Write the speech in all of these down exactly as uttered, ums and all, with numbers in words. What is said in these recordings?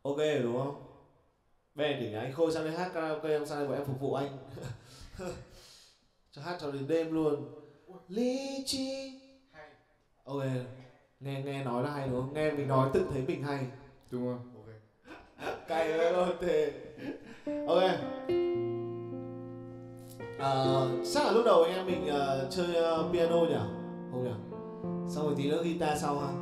Ok đúng không? Bên để anh Khôi sang đây hát karaoke, em sang đây bọn em phục vụ anh. Cho hát cho đến đêm luôn. Lý trí. Ok. Nghe nghe nói là hay đúng không? Nghe mình nói tự thấy mình hay. Đúng không? Ok. Cay ơi luôn thế. Ok. À, chắc là lúc đầu anh em mình uh, chơi uh, piano nhỉ? Không nhỉ? Xong rồi tí nữa guitar sau ha.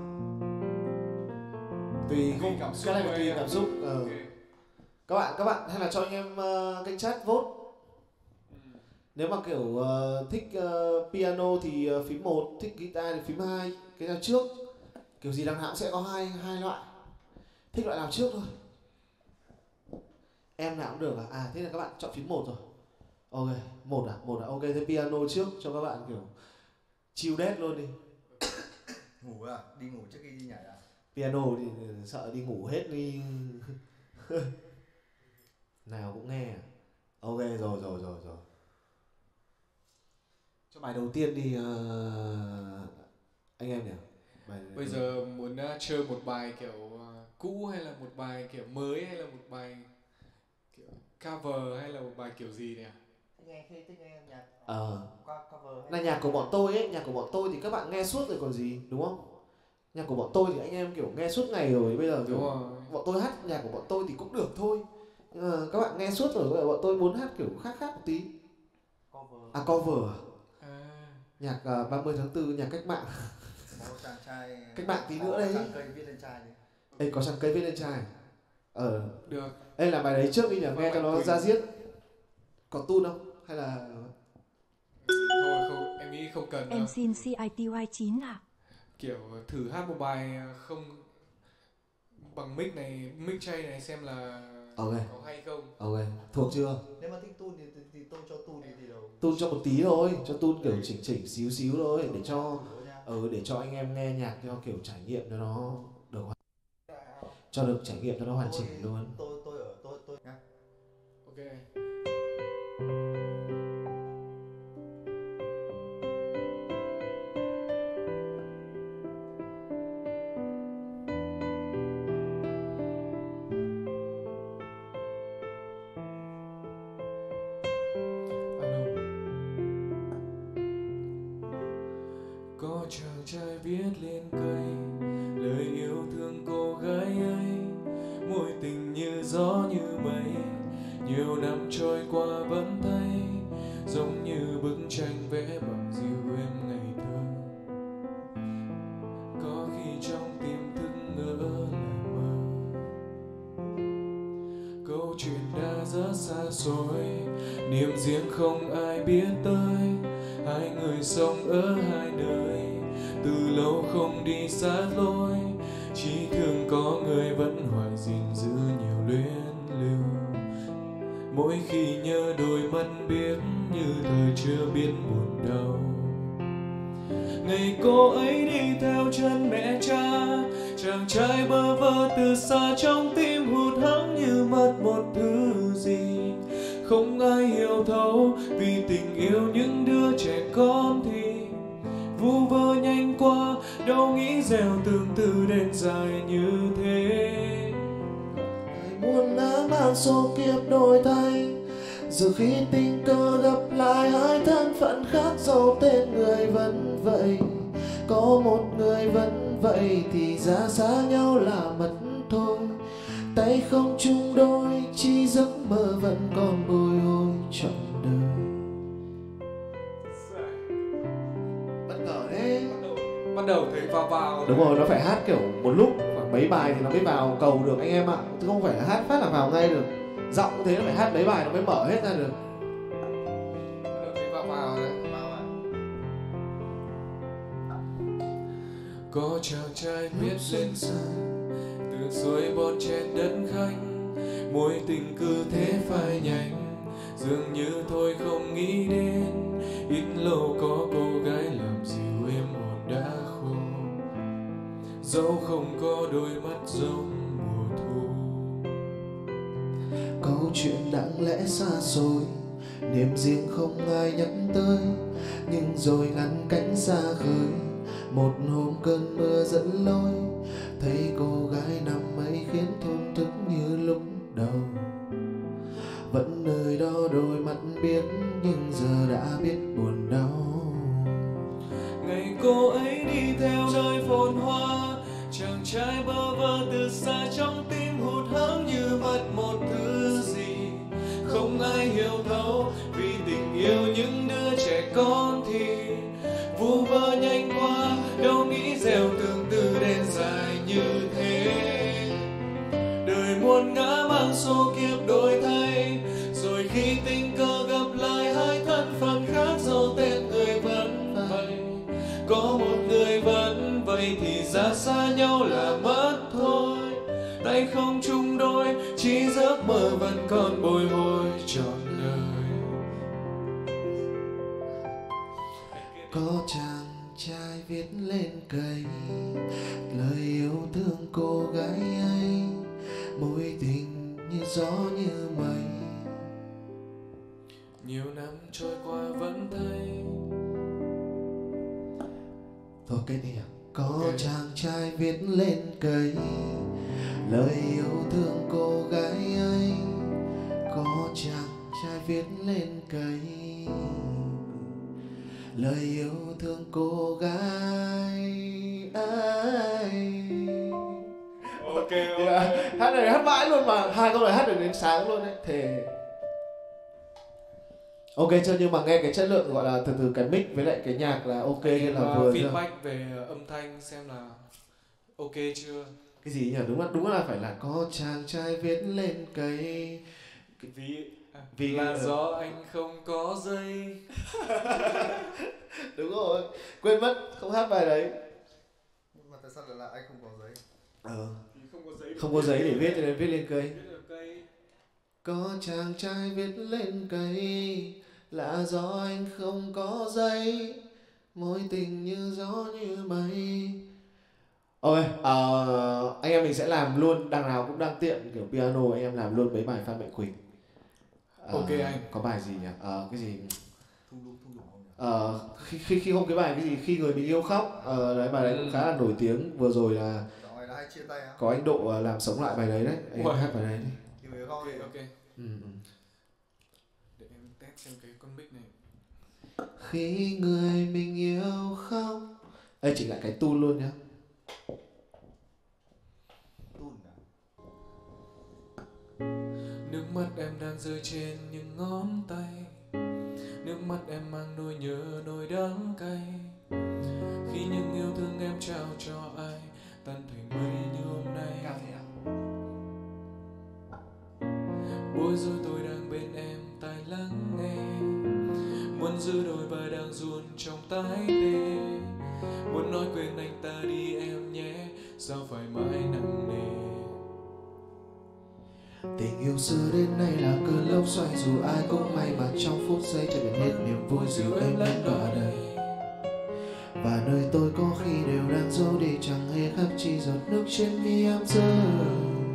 Tùy không, cái này là tùy cảm xúc. Uh. Okay. Các bạn, các bạn hay là cho anh em uh, kênh chat vote. Nếu mà kiểu uh, thích uh, piano thì uh, phím một, thích guitar thì phím hai, cái nào trước. Kiểu gì đằng nào cũng sẽ có hai hai loại. Thích loại nào trước thôi. Em nào cũng được à? À thế là các bạn chọn phím một rồi. Ok, một à, một à. Ok, thế piano trước cho các bạn kiểu chill dead luôn đi. Ngủ à? Đi ngủ trước khi đi nhảy à? Piano thì sợ đi ngủ hết đi. Nào cũng nghe à? Ok rồi rồi rồi rồi. Cho bài đầu tiên đi uh, anh em nhỉ? Bài... Bây giờ muốn uh, chơi một bài kiểu uh, cũ hay là một bài kiểu mới hay là một bài kiểu cover hay là một bài kiểu gì nhỉ? Thích nghe khi thích nghe nhạc ờ uh, cover hay là nhạc của bọn tôi ấy, nhạc của bọn tôi thì các bạn nghe suốt rồi còn gì, đúng không? Nhạc của bọn tôi thì anh em kiểu nghe suốt ngày rồi, bây giờ kiểu bọn tôi hát nhạc của bọn tôi thì cũng được thôi. Nhưng mà các bạn nghe suốt rồi, bây giờ bọn tôi muốn hát kiểu khác khác một tí. Cover. À cover à? À. Nhạc uh, ba mươi tháng tư, nhạc cách mạng. Có chàng trai cách mạng tí nữa đấy. Chàng cây viết lên trai đi. Ê, có chàng cây viết lên trai. Ờ. Được. Ê, làm bài đấy trước đi nhỉ, nghe cho nó ra diết. Có tune không? Hay là... Thôi không, em nghĩ không cần đâu. Em xin xê i tê y chín ạ. Kiểu thử hát một bài không bằng mic này, mic chay này xem là okay. có hay không. Ok, thuộc chưa? Nếu mà thích tune thì, thì, thì tôi cho tune đi đâu. Tune cho một tí thôi, cho tune kiểu chỉnh chỉnh xíu xíu thôi để cho ừ, để cho anh em nghe nhạc cho kiểu trải nghiệm cho nó được hoàn... cho được trải nghiệm cho nó hoàn chỉnh luôn. Tôi tôi ở tôi tôi nha. Ok. Có chàng trai viết lên cây lời yêu thương cô gái ấy, mối tình như gió như mây, nhiều năm trôi qua vẫn thấy giống như bức tranh vẽ bằng dịu êm ngày thơ. Có khi trong tim thức ngỡ là mơ, câu chuyện đã rất xa xôi, niềm riêng không ai biết tới. Hai người sống ở hai nơi, từ lâu không đi sát lối, chỉ thương có người vẫn hoài gìn giữ nhiều luyến lưu. Mỗi khi nhớ đôi mắt biết như thời chưa biết buồn đau. Ngày cô ấy đi theo chân mẹ cha, chàng trai bơ vơ từ xa, trong tim hụt hẫng như mất một thứ gì. Không ai hiểu thấu vì tình yêu những đứa trẻ con thì vu vơ nhanh qua, đâu nghĩ gieo tương tư đến dài như thế. Muốn đã mang số kiếp đổi thay, giờ khi tình cờ gặp lại hai thân phận khác, dấu tên người vẫn vậy. Có một người vẫn vậy thì ra xa nhau là mất thôi. Tay không chung đôi, chỉ giấc mơ vẫn còn bồi hồi trọn đời. Bất ngờ thế. Bắt đầu thấy vào vào. Đúng rồi, nó phải hát kiểu một lúc khoảng mấy bài thì nó mới vào cầu được anh em ạ. Chứ không phải là hát phát là vào ngay được. Giọng cũng thế, nó phải hát mấy bài nó mới mở hết ra được. Bắt đầu thấy vào vào đấy. Có chàng trai biết lên sân, từ suối bon chen đất khách, mối tình cứ thế phai nhanh, dường như thôi không nghĩ đến. Ít lâu có cô gái làm dịu êm hồn đã khô, dẫu không có đôi mắt giống mùa thu. Câu chuyện đáng lẽ xa xôi, niềm riêng không ai nhắc tới, nhưng rồi ngăn cánh xa khơi. Một hôm cơn mưa dẫn lối, thấy cô gái nằm ấy khiến thổn thức như như lúc đầu. Vẫn nơi đó đôi mắt biết, nhưng giờ đã biết buồn đau. Ngày cô ấy đi theo trời phồn hoa, chàng trai bơ vơ từ xa trong tim hụt hẫng như mất một thứ gì không ai hiểu thấu. Vì tình yêu những đứa trẻ con thì vu vơ nhanh qua, đâu nghĩ gieo tương tư đen dài như thế. Đời muôn ngã mang số kiếp đổi thay, rồi khi tình cờ gặp lại hai thân phận khác dẫu tên người vẫn vậy. Có một người vẫn vậy thì ra xa nhau là mất thôi. Tay không chung đôi, chỉ giấc mơ vẫn còn bồi hồi trọn đời. Có chàng trai viết lên cây lời yêu thương cô gái ấy, mối tình như gió như mây. Nhiều năm trôi qua vẫn thấy. Thôi cái này à? Có Okay. chàng trai viết lên cây lời yêu thương cô gái ấy. Có chàng trai viết lên cây lời yêu thương cô gái ấy. Ok, Yeah. Hát này hát mãi luôn mà, hai câu này hát được đến sáng luôn đấy, thề. Ok chưa, nhưng mà nghe cái chất lượng gọi là từ từ cái mic với lại cái nhạc là ok hay là vừa chưa? Feedback về âm thanh xem là ok chưa? Cái gì nhỉ? Đúng là đúng là phải là có chàng trai viết lên cây. Vì à, Vì là uh, do anh không có dây. Đúng rồi, quên mất không hát bài đấy. Nhưng mà tại sao lại là anh không có giấy? Ờ, Không có giấy. không có giấy để viết cho nên viết lên cây. Viết lên cây. Có chàng trai viết lên cây là do anh không có giấy, mối tình như gió như mây. Ok, uh, anh em mình sẽ làm luôn, đằng nào cũng đang tiện kiểu piano, anh em làm luôn mấy bài Phan Mạnh Quỳnh. Uh, Ok anh. Có bài gì nhỉ? Uh, cái gì? Thung lũng thung lũng không nhỉ? Uh, khi, khi khi không cái bài cái gì khi người mình yêu khóc. Uh, đấy bài đấy cũng khá là nổi tiếng. Vừa rồi là Dạo này là hay chia tay á. có anh Độ uh, làm sống lại bài đấy đấy. Anh Wow. hát bài đấy đi. Thì người không Ok, thì ok. Ừ, ừ. Để em test xem cái con mic này. Khi người mình yêu khóc. Ê, chỉnh lại cái tune luôn nhá. tun à? Nước mắt em đang rơi trên những ngón tay, nước mắt em mang nỗi nhớ nỗi đắng cay. Khi những yêu thương em trao cho ai tan thành mây như hôm nay. Bối rối tôi đang bên em tai lắng nghe, muốn giữ đôi vai đang run trong tay tê. Muốn nói quên anh ta đi em nhé, sao phải mãi nặng nề. Tình yêu xưa đến nay là cơn lốc xoáy, dù ai cũng may mà trong phút giây cho đến hết niềm vui dịu êm lên đọa đời. Và nơi tôi có khi đều đang giấu đi, chẳng hề khắc chi giọt nước trên mi em rơi.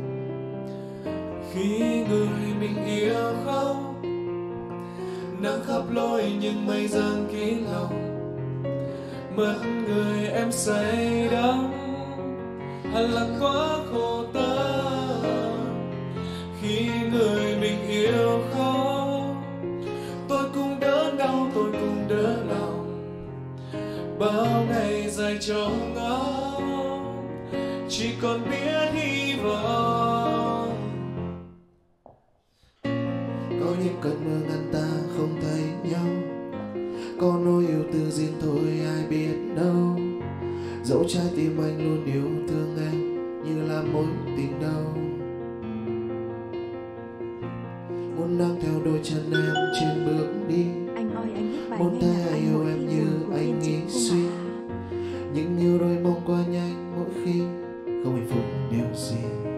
Khi người mình yêu khóc, nắng khắp lối nhưng mây giăng kín lòng. Mất người em say đắm, hẳn là quá khổ tâm. Khi người mình yêu khóc, tôi cũng đớn đau, tôi cũng đớn lòng. Bao ngày dài trong ngóng, chỉ còn biết hy vọng. Có những cơn mưa ngăn ta không thấy nhau, có nỗi yêu tư riêng thôi ai biết đâu. Dẫu trái tim anh luôn yêu thương em như là mối tình đầu. Muốn đang theo đôi chân em trên bước đi, Anh ơi anh biết bài muốn nghe thấy nhạc ai anh yêu mỗi em khi như buồn của anh viên nghĩ chị không suy. à? Những yêu đôi mong qua nhanh mỗi khi không hạnh phúc điều gì.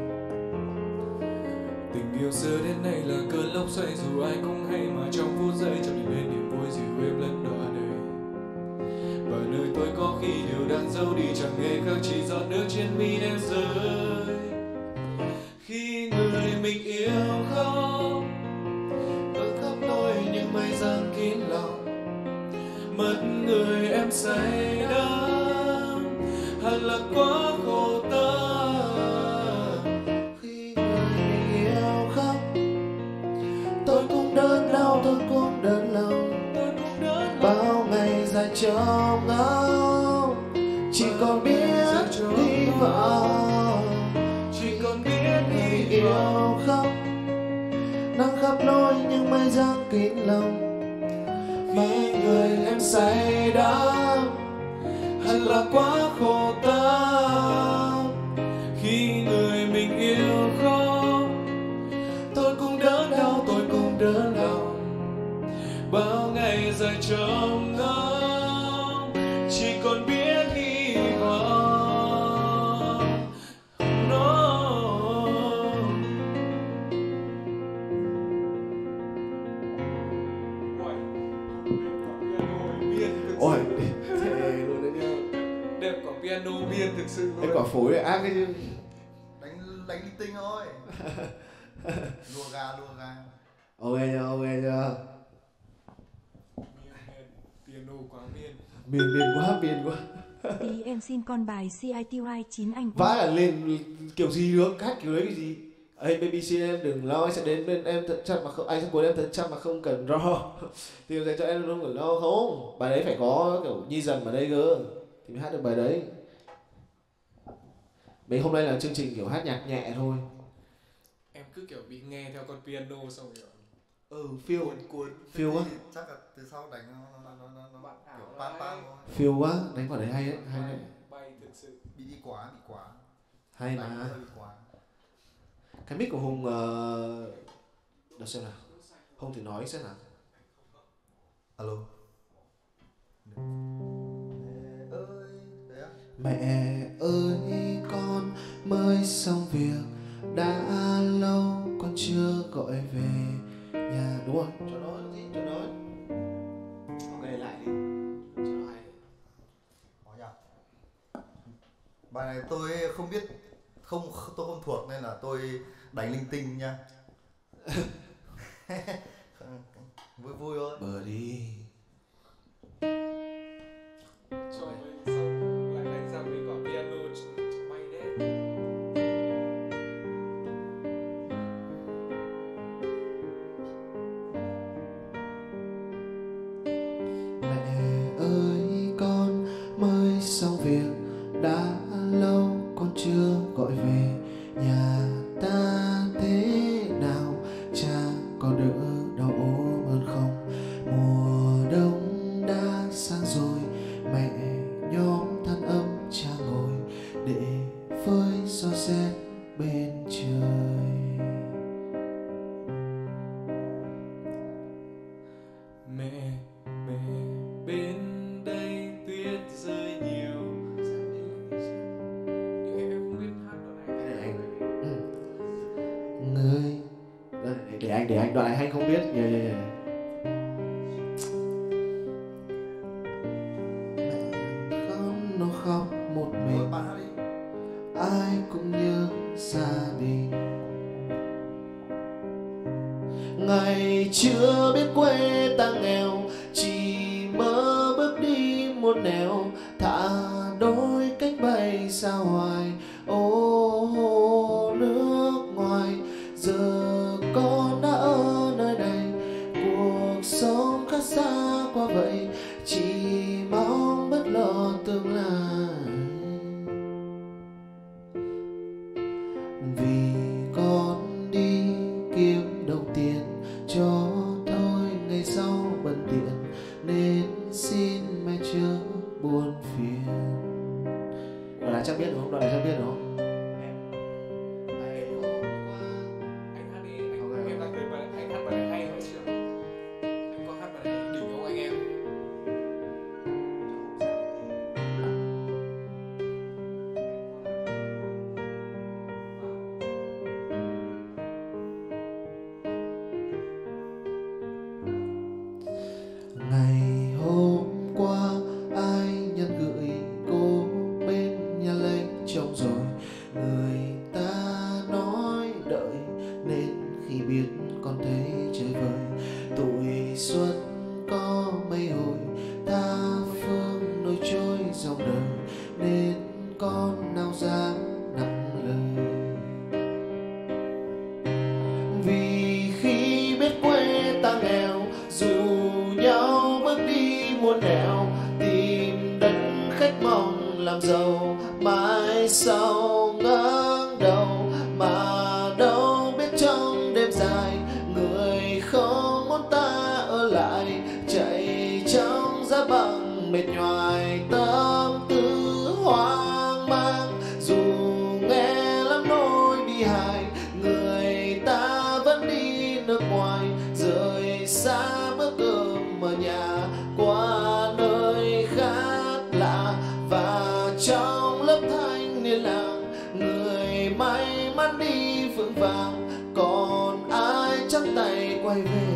Tình yêu xưa đến nay là cơn lốc xoáy, dù ai cũng hay mà trong phút giây cho đến bên niềm vui dịu êm lẫn đọa đời. Và nơi tôi có khi điều đang giấu đi, chẳng hề khác chỉ giọt nước trên mi em rơi. Khi người mình yêu khóc, vẫn khắp lối những mây giăng kín lòng. Mất người em say đắm, hẳn là quá khổ tâm. Khi người dài trông ngóng, chỉ còn biết hy vọng, chỉ còn biết hy yêu vọng. khóc nắng khắp nơi nhưng mây giăng kín lòng. Khi người em say đắm Hẳn là quá khổ tâm. Khi người mình yêu khóc, tôi cũng đớn đau, tôi cũng đớn lòng. Bao ngày dài trông ngóng, chỉ còn biết hy vọng. No. ôi thề luôn đấy nhá. Đẹp quả piano biên thực sự luôn. Cái quả phối này ác cái chứ. Đánh đánh linh tinh thôi. Lùa gà lùa gà. Ok chưa, ok chưa. Piano quá miên. Miền miền quá, miền quá. Tí em xin con bài xê i tê y chín anh Vãi là lên kiểu gì được, hát kiểu đấy cái gì. Ê baby xin em đừng lo, anh sẽ đến bên em thật chăm mà không, anh sẽ cuốn em thật chăm mà không cần lo. Tìm dành cho em không cần lo không. Bài đấy phải có kiểu nhi dần ở đây cơ thì mới hát được bài đấy. Mấy hôm nay là chương trình kiểu hát nhạc nhẹ thôi. Em cứ kiểu bị nghe theo con piano xong rồi. Ừ, feel Cuốn cuốn. feel quá. Chắc là từ sau đánh nó nó nó nó, nó Bạn ảo kiểu đấy. pan pan thôi. Feel quá, đánh quả đấy hay đấy, hay đấy. Bay thực sự. Bị đi quá, bị quá. Hay Đánh mà. hơi bị quá. Cái mic của Hùng uh... đợi xem nào. Hùng thì nói xem nào. Alo. Mẹ ơi, thế á? Mẹ ơi con mới xong việc, đã lâu con chưa gọi về nhà. Đúng rồi, cho nó gì, cho nó. Ok lại đi, cho nó hay. Có nhỉ? Bài này tôi không biết, không tôi không thuộc nên là tôi đánh linh tinh nha. Vui vui thôi. Bờ đi. Cho mình xong lại đánh ra mấy quả piano bay đấy. Mẹ ơi con mới xong việc, đã lâu con chưa gọi về nhà. Ta thế nào cha có đỡ đau ốm hơn không? Mùa đông đã sang rồi, mẹ nhóm than ấm cha ngồi để phơi gió rét bên trời. Mẹ, mẹ bên đây tuyết rơi nhiều. Em không biết hát đoạn này. Cái này anh ừ. Người để, để anh để anh đoạn này anh không biết. Yeah, yeah, yeah. Mẹ con nó khóc một Thôi mình, bạn hát đi. ai cũng nhớ gia đình. Ngày chưa biết quê ta nghèo, chỉ mơ bước đi một nẻo, thả đôi cánh bay xa hoài. Ô nước ngoài, giờ con đã ở nơi này, cuộc sống khác xa quá vậy, chỉ mong bất lo tương lai. Vì con đi kiếm đồng tiền cho thôi ngày sau bận tiện, nên xin mẹ chớ buồn phiền. Đoạn này chắc biết đúng không? Đoạn này chắc biết đúng không? Anh hát đi, anh, em đang thấy bài anh hát bài này hay hỏi chưa? Anh có hát bài này đỉnh không anh em? Ngày hôm qua ai nhắn gửi cô bên nhà lấy chồng rồi, muôn nẻo tìm đất khách mong làm giàu. Mai sau ngẩng đầu mà đâu biết trong đêm dài người không muốn ta ở lại, chạy trong giá băng mệt nhoài tâm tư hoang mang. Dù nghe lắm nỗi bi hài người ta vẫn đi nước ngoài, rời xa bữa cơm ở nhà qua nơi khác lạ. Và trong lớp thanh niên làng người may mắn đi vững vàng, còn ai trắng tay quay về.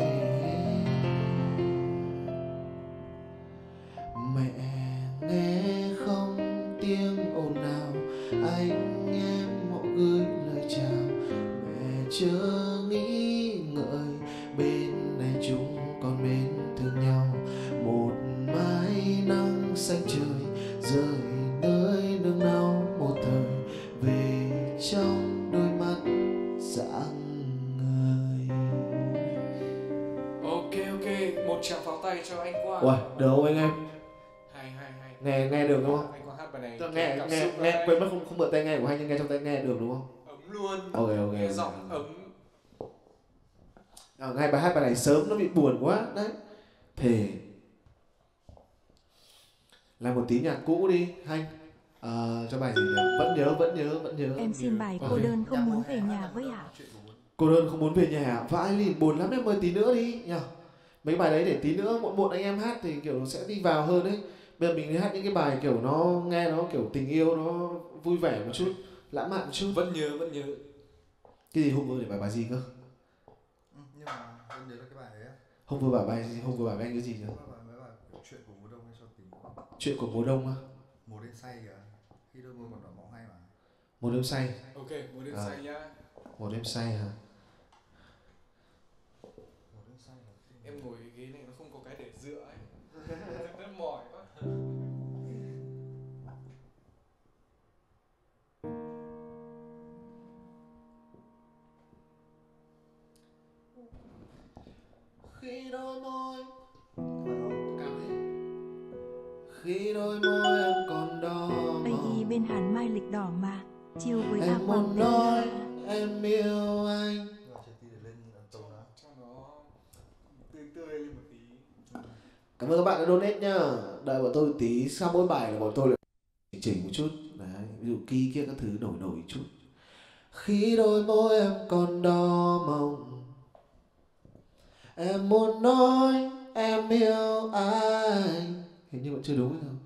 Mẹ nghe không tiếng ồn nào, anh em họ gửi lời chào. Mẹ chớ nghĩ ngợi bên này chúng còn mến thương nhau. Một mái nắng xanh trời rơi nơi nương náu một thời, về trong đôi mắt dạng người. Ok ok, một tràng pháo tay cho anh Quang. Ui, được không anh em? Hay hay hay. Nghe nghe được đúng không? Anh Quang hát bài này. Tôi nghe nghe nghe quên mất không không bật tai nghe của anh, nhưng nghe trong tai nghe được đúng không? Ấm luôn. Ok ok. Nghe giọng ấm. À, ngay bài hát bài này sớm nó bị buồn quá đấy. Thề làm một tí nhạc cũ đi anh. À, cho bài gì nhỉ? Vẫn nhớ vẫn nhớ vẫn nhớ. Em xin bài cô đơn không muốn về nhà với ạ. Cô đơn không muốn về nhà. Vãi lìn buồn lắm, em mời tí nữa đi nhỉ. Mấy bài đấy để tí nữa muộn muộn anh em hát thì kiểu nó sẽ đi vào hơn đấy. Bây giờ mình hát những cái bài kiểu nó nghe nó kiểu tình yêu, nó vui vẻ một chút, lãng mạn một chút. Vẫn nhớ vẫn nhớ. Cái gì hôm vừa để bài bài gì cơ? Ừ, nhưng mà vẫn nhớ là cái bài đấy á. Hôm vừa bảo bài gì? Hôm vừa bảo với anh cái gì nhỉ? Mấy bài chuyện của mùa đông hay cho tình. Chuyện của mùa đông á? Mùa đêm say kìa, khi đôi môi còn đỏ máu hay mà. Một đêm say. Ok, một đêm À. say nhá. Một đêm say hả? Mùa đêm say là khi... Em ngồi cái ghế này nó không có cái để dựa ấy. Rất mỏi quá. Khi đôi môi Khi đôi môi em còn đỏ Baby bên Hàn Mai lịch đỏ mà chiều với A em Quảng muốn tên nói là em yêu anh. Nhưng mà chỉ tí để lên tàu đó. Cho nó tươi tươi lên một tí. Cảm ơn các bạn đã donate nhá. Đợi bọn tôi một tí, sau mỗi bài là bọn tôi lại chỉnh chỉnh một chút. Đấy, ví dụ key kia các thứ đổi đổi một chút. Khi đôi môi em còn đỏ mộng, em muốn nói em yêu anh. Hình như vẫn chưa đúng hay sao?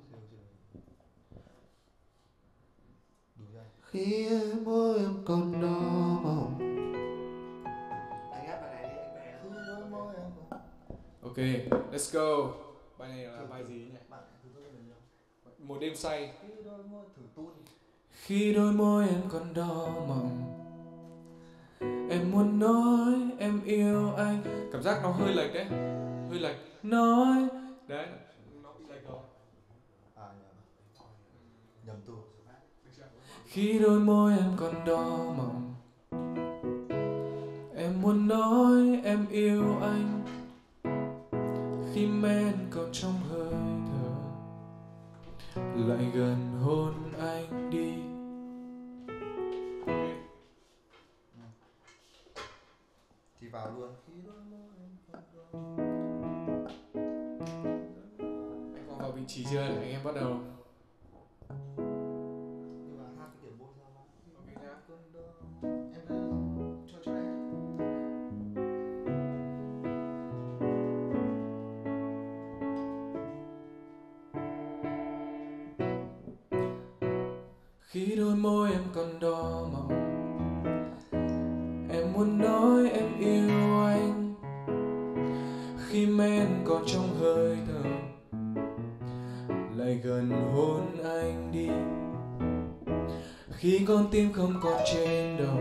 Khi môi em còn đỏ mộng. Anh hát bài này đi, anh bè. Khi đôi môi em còn... Ok, let's go. Bài này là bài gì nhỉ? Một đêm say. Khi đôi môi thử tun. Khi đôi môi em còn đỏ mộng, em muốn nói em yêu anh. Cảm giác nó hơi lệch đấy. Hơi lệch. Nói. Đấy. Nó bị lệch rồi. À nhầm. Nhầm tu. Khi đôi môi em còn đỏ mộng, em muốn nói em yêu anh. Khi men còn trong hơi thở, lại gần hôn anh đi. Thì vào luôn. Khi đôi môi em còn đỏ. Anh còn vào vị trí chưa để anh em bắt đầu? Nhưng mà hát cái kiểu môi sao mà. Ok nhá. Em cứ cho cho em. Khi đôi môi em còn đỏ mộng, em muốn nói em yêu anh. Khi men còn trong hơi thở, lại gần hôn anh đi. Khi con tim không còn trên đầu,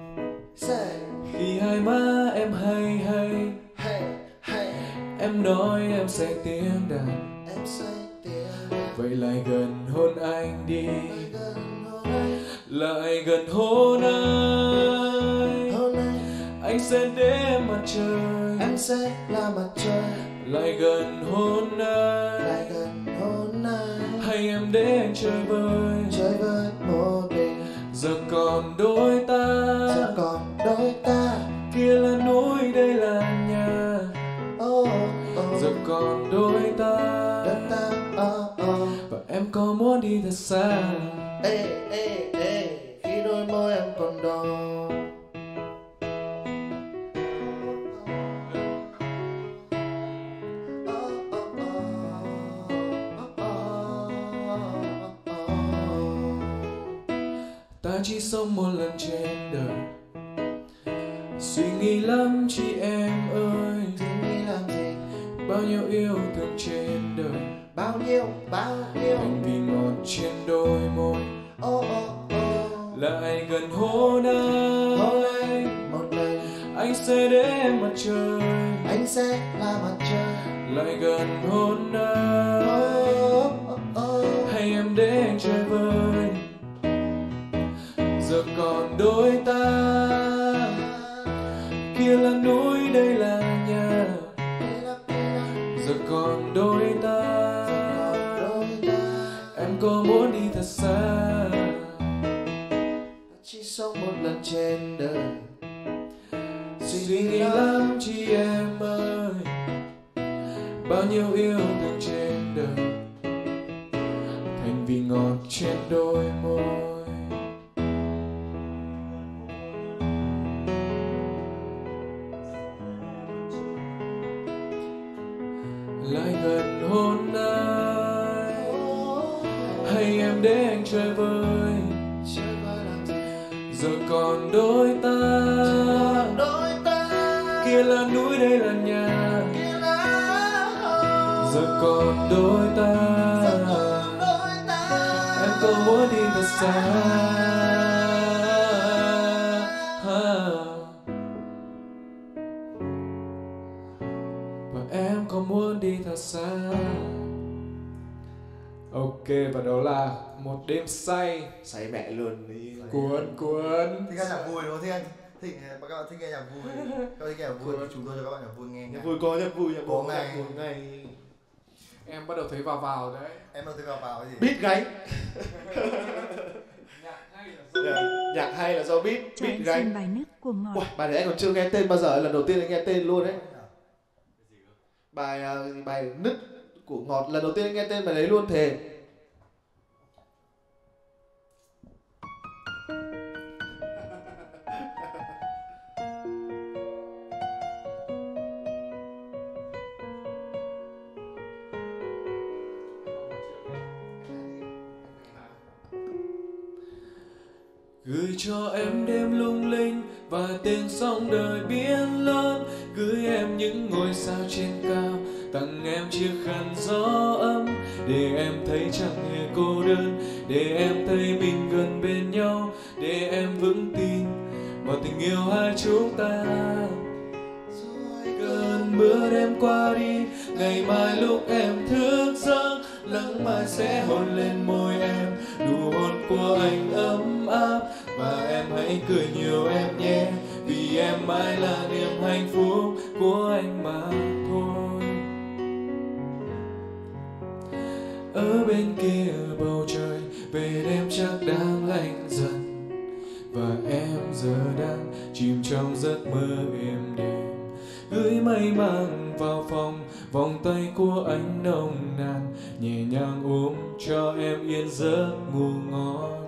khi hai má em hay hay, em nói em say tiếng đàn, vậy lại gần hôn anh đi. Lại gần hôn anh, anh sẽ để mặt trời, Em sẽ là mặt trời, lại gần hôn lại anh, gần hôn anh. hay em để anh chơi vơi, Chơi với một mình, giờ còn đôi ta, giờ còn đôi ta. kia là núi đây là nhà, Oh, oh, giờ còn đôi ta, đôi ta. Oh, oh. và em có muốn đi thật xa. Ê, ê, ê, khi đôi môi em còn đỏ. Ta chỉ sống một lần trên đời, suy nghĩ lắm chị em ơi, Suy nghĩ làm gì, bao nhiêu yêu thương trên đời, bao nhiêu, bao nhiêu. hành vi ngọt trên đôi môi, Oh, oh, oh. lại gần hôn anh, Hôn anh một lần, anh sẽ để em mặt trời, anh sẽ là mặt trời. lại gần hôn anh, Oh, oh, oh. hay em để anh chơi vơi, giờ còn đôi ta, kia là núi đây là nhà, giờ còn đôi ta, Đôi ta em có muốn đi thật xa. chỉ sống một lần trên đời, Suy nghĩ lắm chị em ơi, bao nhiêu yêu thương trên đời, thành vì ngọt trên đôi môi. Lại gần hôn anh, hay em để anh chơi vơi, chơi với làm gì, giờ còn đôi ta, đôi ta. kia là núi đây là nhà, Kia là giờ còn đôi ta, đôi ta. em có muốn đi thật xa. Và em có muốn đi thật xa. Ok, và đó là một đêm say. Say mẹ luôn đi. Cuốn, cuốn. Thích nghe nhạc vui đúng không? Thích anh thích các bạn thích nghe nhạc vui. Các bạn thích nghe nhạc vui thì chúng tôi cho các bạn nhạc vui nghe. Nhạc vui có nhạc vui, nhạc Có vui, ngày. nhạc vui ngay. Em bắt đầu thấy vào vào đấy. Em đâu thấy vào vào cái gì? Beat gánh. Nhạc hay là do... Nhạc hay là do beat, Cho beat anh gánh. xin bài nước của ngọt. Uầy, bài này anh còn chưa nghe tên bao giờ, lần đầu tiên anh nghe tên luôn đấy. Bài uh, bài nứt của Ngọt, lần đầu tiên anh nghe tên bài đấy luôn thề. Gửi cho em đêm lung linh và tiếng sóng đời biển lớn, gửi em những ngôi sao trên cao, tặng em chiếc khăn gió ấm, để em thấy chẳng hề cô đơn, để em thấy mình gần bên nhau, để em vững tin vào tình yêu hai chúng ta. Rồi cơn mưa đêm qua đi, ngày mai lúc em thức giấc, nắng mai sẽ hôn lên môi em, nụ hôn của anh ấm áp, và em hãy cười nhiều em nhé, vì em mãi là niềm hạnh phúc của anh mà thôi. Ở bên kia bầu trời, về đêm chắc đang lạnh dần, và em giờ đang chìm trong giấc mơ êm đềm. Gửi mây mang vào phòng, vòng tay của anh nồng nàn, nhẹ nhàng ôm cho em yên giấc ngủ ngon.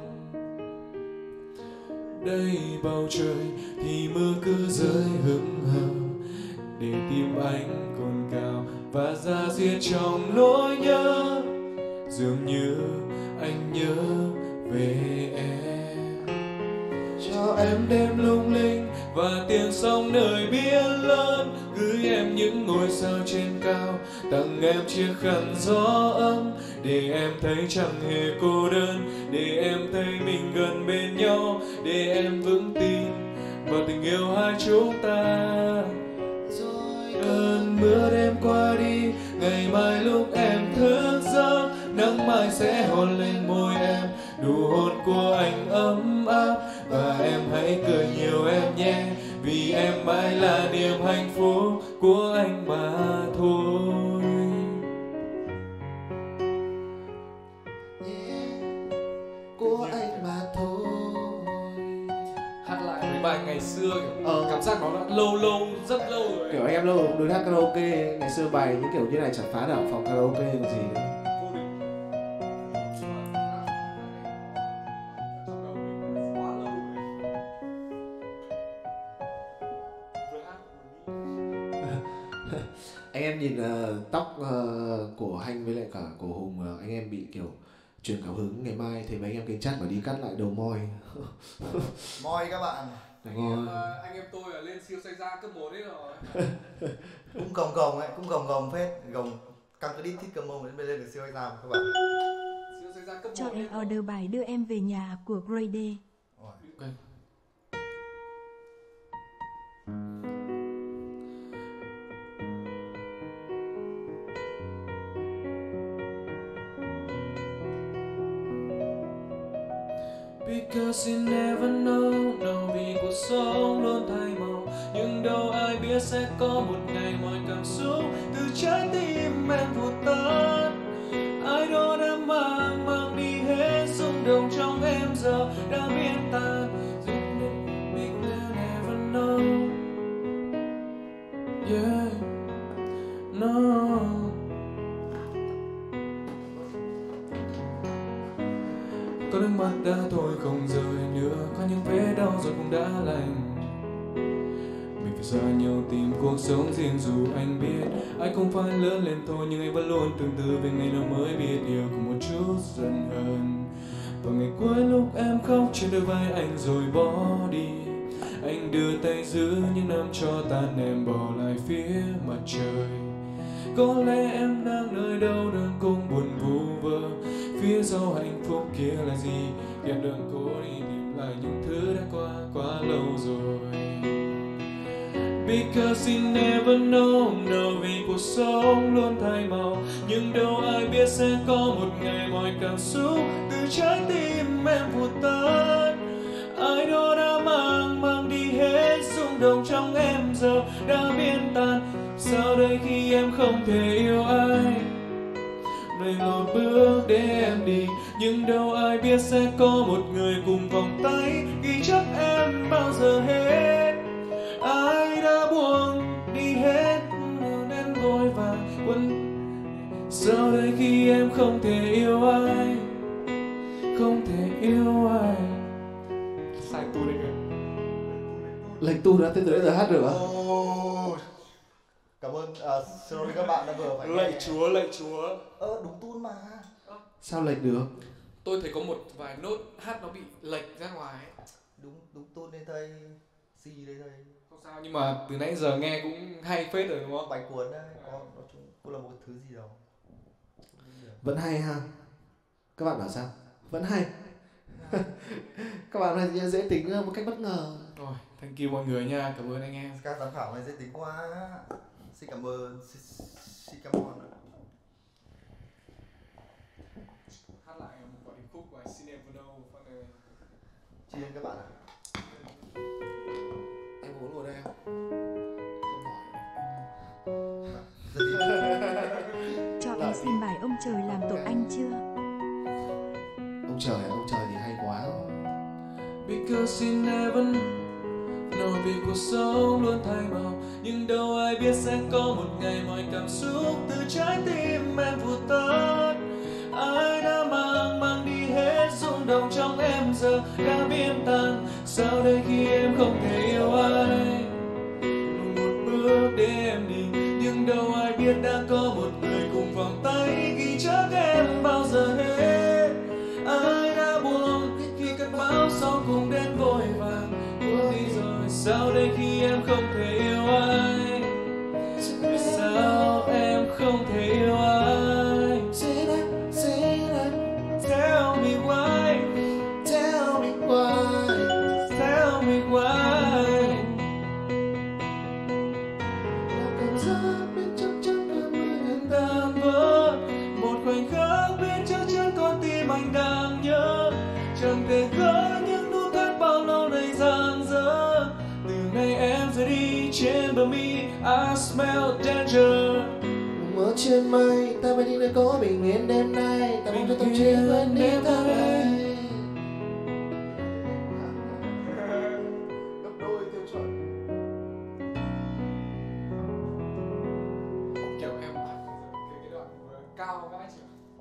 Đây bầu trời thì mưa cứ rơi hững hờ, để tim anh cồn cào và ra diết trong nỗi nhớ, dường như anh nhớ về em. Cho em đêm lung linh và tiếng sóng nơi biển lớn, gửi em những ngôi sao trên cao, tặng em chiếc khăn gió ấm, để em thấy chẳng hề cô đơn, để em thấy mình gần bên nhau, để em vững tin vào tình yêu hai chúng ta. Rồi cơn mưa đêm qua đi, ngày mai lúc em thức giấc, nắng mai sẽ hôn lên môi em, nụ hôn của anh ấm áp, và em hãy cười nhiều em nhé, vì em mãi là niềm hạnh phúc của anh mà thôi. bài ngày xưa kiểu Ờ. cảm giác nó đã lâu lâu rất lâu rồi. Kiểu anh em lâu đối hát karaoke ngày xưa bài những kiểu như này chẳng phá được phòng karaoke còn gì nữa. Anh em nhìn uh, tóc uh, của Hanh với lại cả của Hùng, uh, anh em bị kiểu truyền cảm hứng ngày mai thì mấy anh em kênh chat mà đi cắt lại đầu moi. Moi các bạn. Anh em, uh, anh em tôi là lên siêu say ra cấp một đấy rồi. Cũng gồng gồng ấy, cũng gồng gồng phết, gồng căng cái đít thích cơ mông mới lên được siêu say ra các bạn. Siêu say ra cấp Cho một em order bài Đưa Em Về Nhà của Grey. Okay. Because you never know, know vì cuộc sống luôn thay màu. Nhưng đâu ai biết sẽ có một ngày mọi cảm xúc từ trái tim em vụt tắt. Ai đó đã mang mang đi hết rung động trong em giờ đã biến tan. Big they'll never know. Yeah, no. Có nước mắt đã thôi không rơi nữa, có những vết đau rồi cũng đã lành. Mình phải xa nhau tìm cuộc sống riêng dù anh biết anh không phải lớn lên thôi, nhưng anh vẫn luôn tương tư về ngày nào mới biết yêu cùng một chút giận hờn. Và ngày cuối lúc em khóc trên đôi vai anh rồi bỏ đi, anh đưa tay giữ những năm cho tàn em bỏ lại phía mặt trời. Có lẽ em đang nơi đâu đang cùng buồn vu vơ, phía sau hạnh phúc kia là gì? Em đừng cố đi tìm lại những thứ đã qua quá lâu rồi. Because you never know, know vì cuộc sống luôn thay màu. Nhưng đâu ai biết sẽ có một ngày mọi cảm xúc từ trái tim em vụt tắt. Ai đó đã mang mang đi hết rung động trong em giờ đã biến tan. Sao đây khi em không thể yêu ai? Này một bước để em đi, nhưng đâu ai biết sẽ có một người cùng vòng tay ghi chắc em bao giờ hết. Ai đã buông đi hết nên vội vàng quên. Sao đây khi em không thể yêu ai, không thể yêu ai. Sai tu đây kìa. Lệnh tu đã tới tới giờ hát được à? Oh. Cảm ơn, uh, sorry các bạn đã vừa phải Lạy chúa, lạy chúa. Ơ đúng tune mà. Sao lệch được? Tôi thấy có một vài nốt hát nó bị lệch ra ngoài ấy. Đúng đúng tune nên thầy C đây thầy. Không sao, nhưng mà từ nãy giờ nghe cũng hay phết rồi đúng không? Bài cuốn đấy, có nói chung cũng là một thứ gì đâu. Vẫn hay ha. Các bạn bảo sao? Vẫn hay. Các bạn này dễ tính một cách bất ngờ. Rồi, thank you mọi người nha, cảm ơn anh em. Các giám khảo này dễ tính quá. Xin cảm ơn, xin, xin cảm ơn. Hát lại một quả điệp khúc của I Never Know. Chia các bạn ạ. Anh muốn ngồi đây không? Cho em xin bài Ông Trời Làm Tội Anh Chưa. Ông trời, ông trời thì hay quá rồi. Because you never know vì cuộc sống luôn thay màu. Nhưng đâu ai biết sẽ có một ngày mọi cảm xúc từ trái tim em vụt tắt. Ai đã mang mang đi hết rung động trong em giờ đã biến tan. Sao đây khi em không thể yêu ai? Một bước để em đi, nhưng đâu ai biết đã có một người cùng vòng tay ghi chắc em bao giờ hết. Ai đã buông khi cơn bão sau cùng đến vội vàng bước đi rồi. Sao đây khi em không thể yêu ai? Vì sao em không thể yêu ai? Tell me why. Tell me why. Tell me why. Cảm giác bên trong trong cơn mưa Tan vỡ một khoảnh khắc bên chắc chắn con tim anh đang nhớ. Chẳng thể gỡ những nút thắt bao lâu nay dang dở. Từ ngày em rời đi trên bờ mi, I smell danger. mơ trên mây, ta bên những nơi có bình yên đêm nay. Ta mong cho tâm trí quên đi tháng ngày.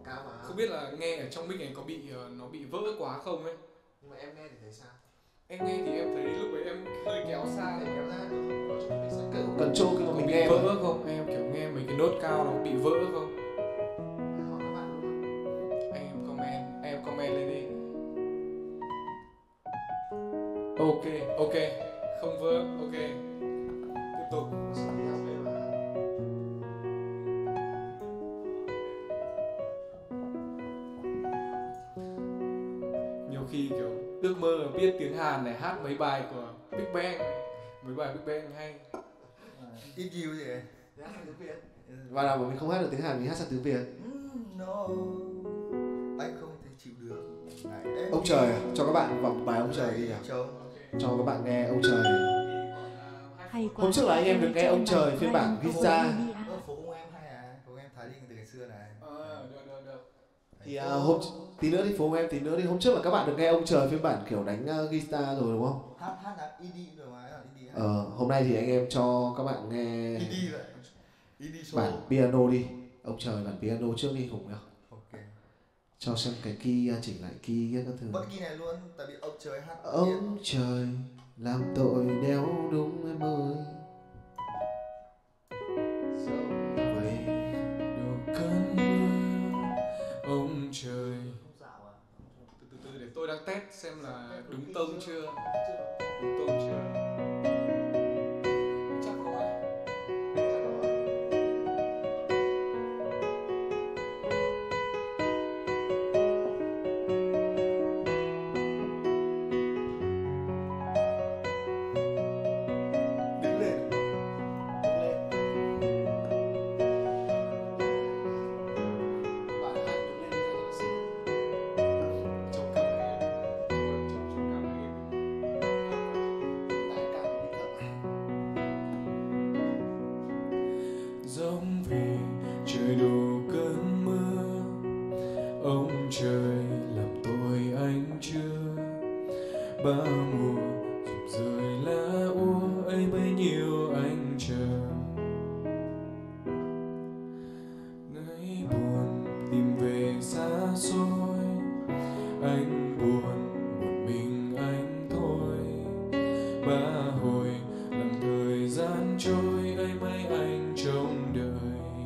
cao mà. Không biết là nghe ở trong mic này có bị uh, nó bị vỡ quá không ấy. Nhưng mà em nghe thì thấy sao? Em nghe thì em thấy lúc ấy em hơi kéo xa, kéo ra kiểu cần trô khi mà mình nghe vỡ không? Em kiểu nghe mấy cái nốt cao nó bị vỡ không? Em comment, em comment lên đi. Ok, ok, không vỡ, ok. Tiếp tục. Nhiều khi kiểu ước mơ biết tiếng Hàn này, hát mấy bài của Big Bang, mấy bài Big Bang hay. Ít yêu gì vậy? Hát sang tiếng Việt. Và nào mà mình không hát được tiếng Hàn, mình hát sang tiếng Việt. Mm, no. Anh không thể chịu được. Này, ông trời à? Cho các bạn vòng bài ông trời đi nhỉ? Cho các bạn nghe ông trời. Hay quá. Hôm trước là anh em được nghe ông trời phiên bản guitar. Phố của em hay à? Phố của em Thái Linh từ ngày xưa này. Ờ, được, được, được. Thì à, hôm tí nữa thì phố em tí nữa đi. Hôm trước là các bạn được nghe ông trời phiên bản kiểu đánh uh, guitar rồi đúng không? Hát hát là e đê rồi mà, là e đê. Ờ, hôm nay thì anh em cho các bạn nghe e đê vậy. e đê solo. Bản piano đi. Ông trời bản piano trước đi Hùng nhỉ? Ok. Cho xem cái key, chỉnh lại key các thứ. Bật key này luôn, tại vì ông trời hát. Ông trời làm tội đeo đúng em ơi. Vậy đâu cơn mưa ông trời. Từ từ từ để tôi đang test xem là đúng tông chưa. Đúng tông chưa. Chắc rồi. Giống vì trời đổ cơn mưa, ông trời làm tôi anh chưa. Ba mùa rụng rơi lá úa ấy bấy nhiêu anh chờ. Nỗi buồn tìm về xa xôi, anh buồn một mình anh thôi. Ba hồi làm thời gian trôi ấy mấy anh trông đợi.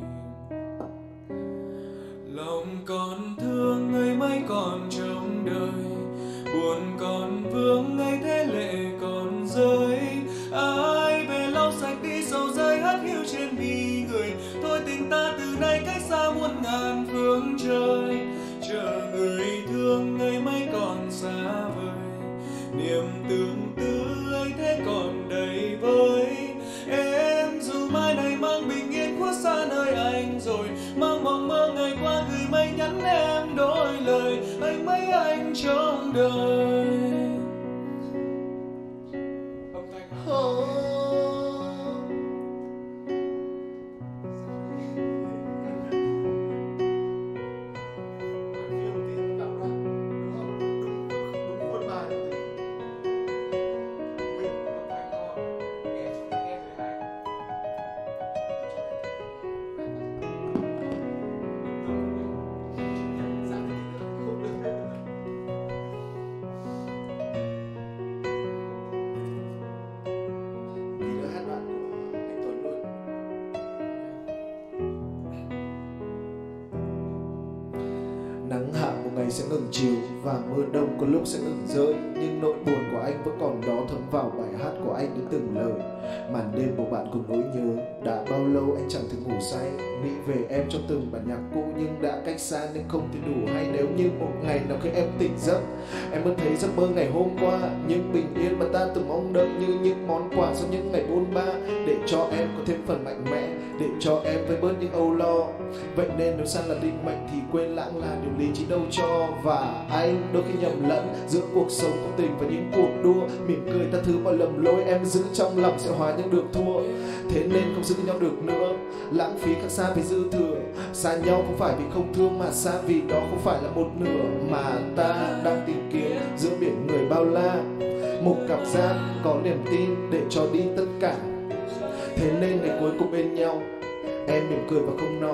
Lòng còn thương ấy mấy còn trông đợi, buồn còn vương ấy thế lệ còn rơi. Ai về lau sạch đi sầu rơi hắt hiu trên mi người. Thôi tình ta từ nay cách xa muôn ngàn phương trời. Chờ người thương ấy mấy còn xa vời, niềm tương tư ấy thế còn đầy vơi. Em dù mai này mang bình yên khuất xa nơi anh rồi, mang mộng mơ ngày qua gửi mây nhắn em đôi lời anh mấy anh trong đời. Âm thanh Nắng hạ một ngày sẽ ngừng chiều và mưa đông có lúc sẽ ngừng rơi, nhưng nỗi buồn của anh vẫn còn đó thấm vào bài hát của anh đến từng lời. Màn đêm bầu bạn cùng nỗi nhớ, đã bao lâu anh chẳng thể ngủ say, nghĩ về em trong từng bản nhạc cũ nhưng đã cách xa nên không thể đủ hay. Nếu như một ngày nào khi em tỉnh giấc, em vẫn thấy giấc mơ ngày hôm qua, những bình yên mà ta từng mong đợi như những món quà sau những ngày bôn ba, để cho em có thêm phần mạnh mẽ, để cho em vơi bớt những âu lo. Vậy nên nếu sang là định mệnh thì quên lãng là điều lý trí đâu cho. Và anh đôi khi nhầm lẫn giữa cuộc sống của tình và những cuộc đua, mỉm cười ta thứ mọi lầm lỗi em giữ trong lòng sẽ hóa những được thua. Thế nên không giữ nhau được nữa, lãng phí khác xa vì dư thừa. Xa nhau không phải vì không thương mà xa vì đó không phải là một nửa mà ta đang tìm kiếm giữa biển người bao la. Một cảm giác có niềm tin để cho đi tất cả. Thế nên ngày cuối cùng bên nhau, em mỉm cười và không nói,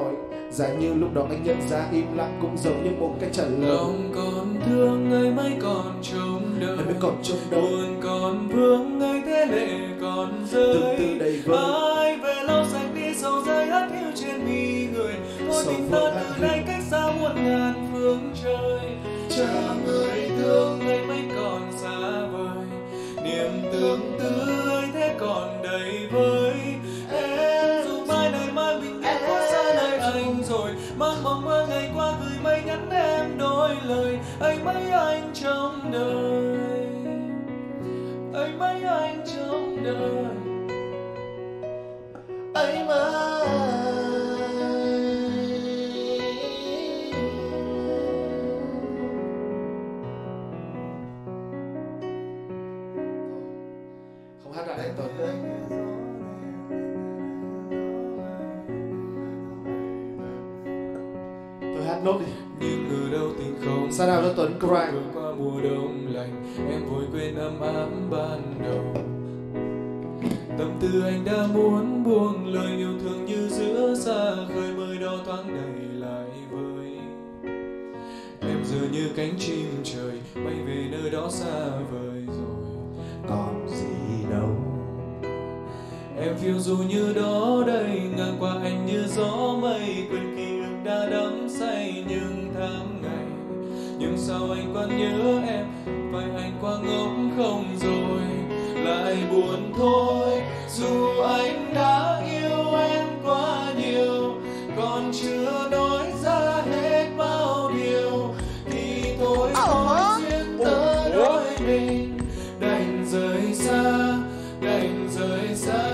Giả như lúc đó anh nhận ra im lặng cũng giống như một cách trả lời. Lòng còn thương ấy mới còn trông đợi, Anh mới còn trông đợi. buồn còn vương ấy thế lệ còn rơi. Từng từ đầy vơi. Ai về lau sạch đi sầu rơi hắt hiu trên mi người. Thôi Sầu tình vương ta hắt từ hiu. nay cách xa muôn ngàn phương trời. Chờ người thương ấy mới còn xa vời, niềm tương tư ấy thế còn đầy vơi. Em dù mai này mai mình biết quá xa nơi anh rồi, mang mong mơ ngày qua gửi mây nhắn em đôi lời. Anh mấy anh trong đời, anh mấy anh trong đời, Ấy mà không hát lại anh Tuấn nữa. Tôi hát nốt đi. nhưng ở đâu tình không. Sao nào cho Tuấn cry. Vừa qua mùa đông lạnh, em vội quên ấm áp ban đầu. Tâm tư anh đã muốn buông lời yêu thương như giữa xa khơi, mới đó thoáng đầy lại vơi. Em giờ như cánh chim trời bay về nơi đó xa vời rồi, Còn gì đâu. em phiêu du như đó đây, ngang qua anh như gió mây, quên ký ức đã đắm say những tháng ngày. Nhưng sao anh còn nhớ em, phải anh quá ngốc không rồi, lại buồn thôi. Dù anh đã yêu em quá nhiều, còn chưa nói ra hết bao điều, thì thôi thôi duyên tớ đôi mình đành rời xa, đành rời xa.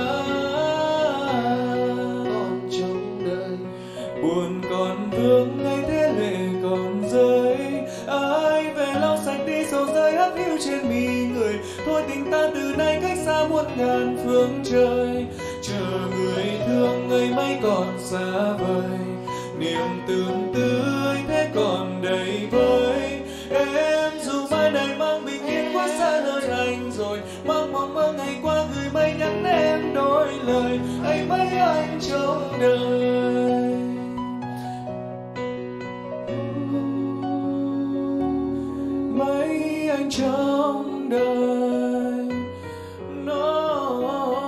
Còn trong đời Buồn còn vương ấy thế lệ còn rơi. Ai về lau sạch đi sầu rơi hắt hiu trên mi người. Thôi tình ta từ nay cách xa muôn ngàn phương trời. Chờ người thương ấy mấy còn xa vời, niềm tương tư ấy thế còn đầy vơi. Em dù mai này mang bình yên quá xa nơi anh rồi, mang mong mơ ngày qua gửi mây nhắn em đôi lời. Anh mấy anh trong đời, mấy anh trong đời. No.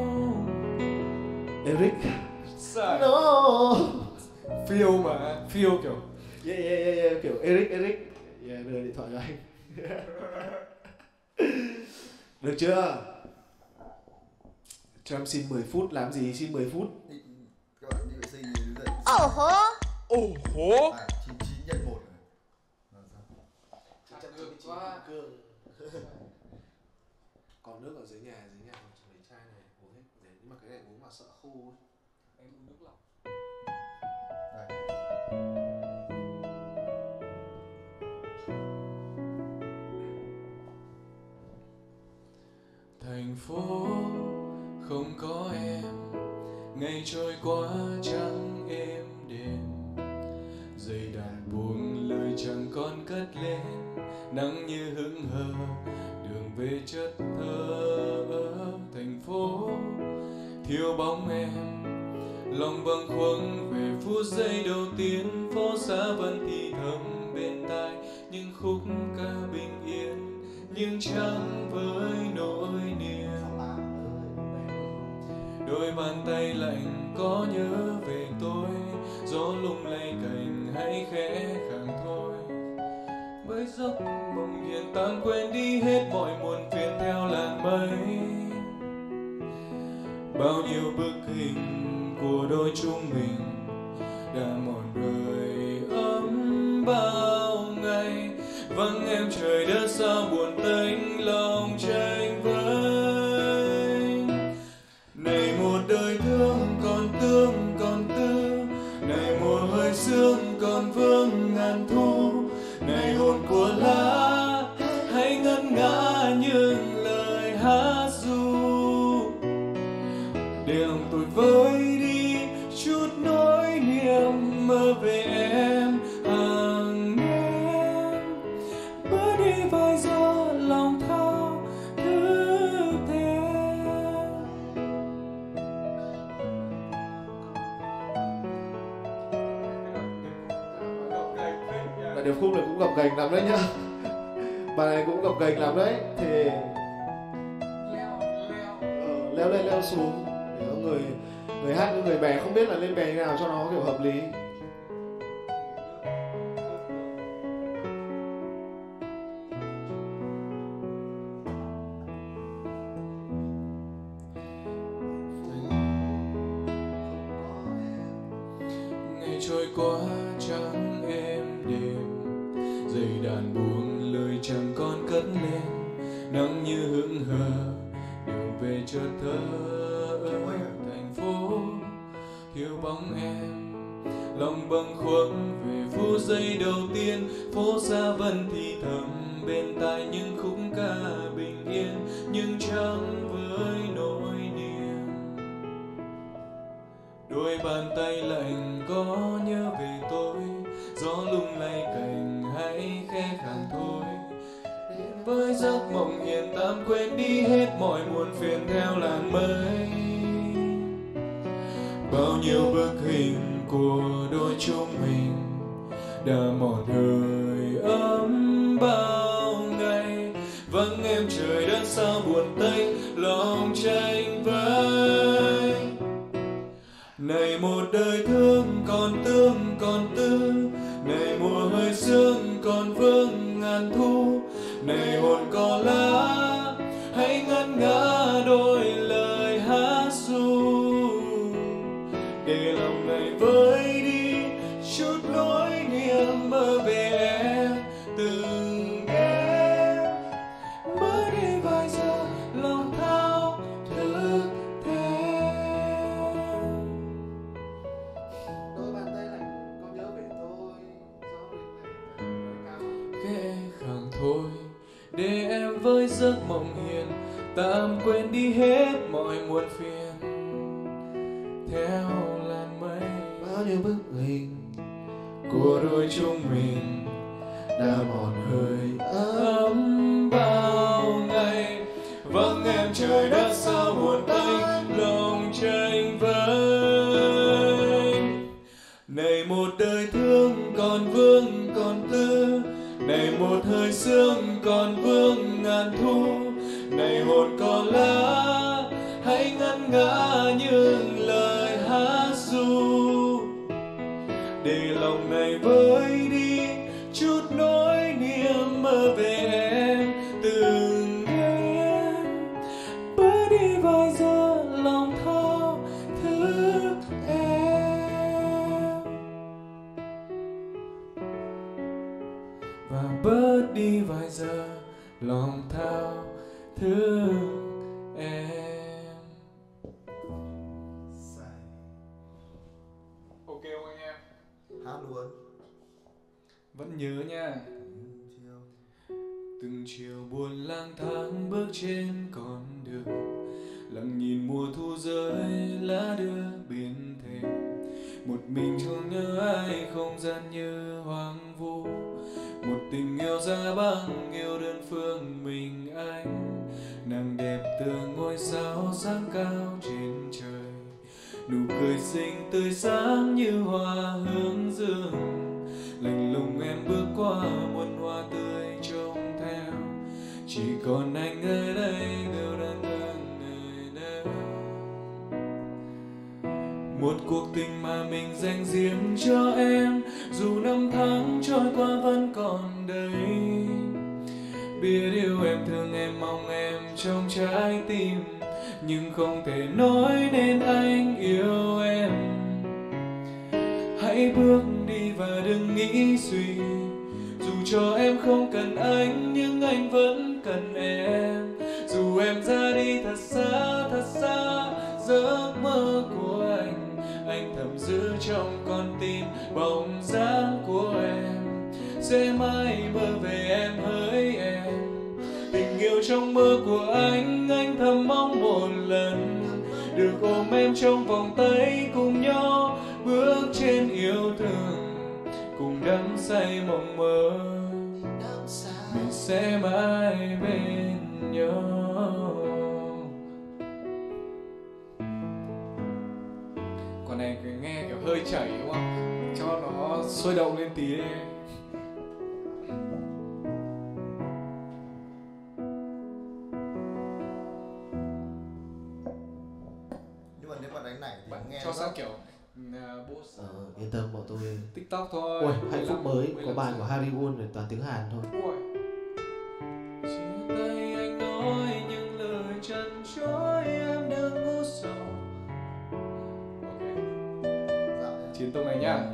Eric. Sai. No. Phiêu mà, phiêu kiểu Yeah, yeah, yeah, yeah. Kiểu Eric, Eric. Yeah, đưa điện thoại cho anh. Được chưa? Cho em xin mười phút. Làm gì xin mười phút? Đi- các bạn đi vệ sinh thì đứng dậy. Ồ hố. ồ hố. À, chín chín nhân một rồi. Làm sao? Còn nước ở dưới nhà, dưới nhà còn mấy chai này uống hết. Để nhưng mà cái này uống mà sợ khô ấy. Em uống nước lọc. Đây. Thành phố không có em, ngày trôi qua chẳng êm đềm. Dây đàn buông lời chẳng còn cất lên, nắng như hững hờ đường về chất thơ. Thành phố thiếu bóng em, lòng bâng khuâng về phút giây đầu tiên. Phố xa vẫn thì thầm bên tai những khúc ca bình yên, nhưng chẳng với nỗi niềm. Đôi bàn tay lạnh có nhớ về tôi, gió lung lay cành hãy khẽ khàng thôi. Với giấc mộng hiền tan quên đi hết mọi muộn phiền theo làn mây. Bao nhiêu bức hình của đôi chúng mình đã mòn rời ấm bao ngày. Vắng em trời đất sao buồn tênh lòng tranh vênh. Này một đời thương còn tương còn tư, này mùa hơi sương còn vương ngàn thu. Này hồn của lá hãy ngân nga những lời hát ru, để lòng tôi vơi đi chút nỗi niềm mơ về em hàng đêm. Bớt đi vài giờ lòng thao thức thêm. điệp khúc này cũng gập ghềnh lắm đấy nhá. Bài này cũng gập ghềnh lắm đấy. Thì leo leo leo lên leo xuống để có người người hát người bè không biết là lên bè như nào cho nó kiểu hợp lý. Trôi qua chẳng êm đềm, dây đàn buông lời chẳng còn cất lên, nắng như hững hờ đường về chợt thơ ở thành phố thiếu bóng em, lòng bâng khuâng về phút giây đầu tiên, phố xa vẫn thì thầm bên tai những khúc ca bình yên nhưng chẳng với nỗi niềm. Đôi bàn tay lạnh có nhớ về tôi, gió lung lay cành hãy khẽ khàng thôi. Với giấc mộng hiền tạm quên đi hết mọi muộn phiền theo làn mây. Bao nhiêu bức hình của đôi chúng mình đã một hơi ấm bao ngày. Vắng em trời đất sao buồn tênh, lòng tranh vơi. Này một đời thương còn tương còn tư, này mùa hơi sương còn vương ngàn thu, này hồn cỏ lá hãy ngân nga đôi lời hát ru, để lòng này vơi đi chút nỗi niềm mơ về em từng đêm. Mới đi vài giờ lòng thao thức theo. Đôi bàn tay lạnh có nhớ về tôi, gió lạnh cao Khẽ khàng thôi để em với giấc mộng hiền tạm quên đi hết mọi muộn phiền theo làn mây. bao nhiêu bức hình Của đôi chúng mình đã mòn hơi ấm bao ngày. Vắng em trời đất sao buồn tênh, lòng tranh vơi. Này một đời thương còn vương còn tư, này một hơi sương còn vương ngàn thu, này hồn còn lá hãy ngân nga những lời hát ru, để lòng này vơi đi chút nỗi niềm mơ về em từng đêm. Bớt đi vài giờ lòng thao thức em, và bớt đi vài giờ lòng thao thức em. Ok không anh em? Hát luôn. Vẫn nhớ nha. Chiều. Từng chiều buồn lang thang bước trên con đường, lặng nhìn mùa thu rơi lá đưa bên thềm. Một mình trong nhớ ai không gian như hoang vu, một tình yêu giá băng yêu đơn phương mình anh. Nàng đẹp từ ngôi sao sáng cao trên trời, nụ cười xinh tươi sáng như hoa hướng dương. Lạnh lùng em bước qua muôn hoa tươi trông theo, chỉ còn anh ở đây đều đang gần người đâu. Một cuộc tình mà mình dành riêng cho em, dù năm tháng trôi qua vẫn còn đây. Biết yêu em thương em mong em trong trái tim, nhưng không thể nói nên anh yêu em. Hãy bước đi và đừng nghĩ suy, dù cho em không cần anh nhưng anh vẫn cần em. Dù em ra đi thật xa thật xa giấc mơ của anh, anh thầm giữ trong con tim bóng dáng của em. Sẽ mãi mơ về em hỡi em, tình yêu trong mơ của anh anh thầm mong một lần được ôm em trong vòng tay, cùng nhau bước trên yêu thương, cùng đắm say mộng mơ mình sẽ mãi bên nhau. Còn này cứ nghe kiểu hơi chảy đúng không, cho nó sôi động lên tí đi. boss. Ờ, yên tâm bọn tôi. TikTok thôi. Ui, hạnh phúc mới có bài của Harry Won này toàn tiếng Hàn thôi. Ui. Chia tay anh nói những lời chăn chối em đừng ngu sầu. Ok. Chiến tông này nhá.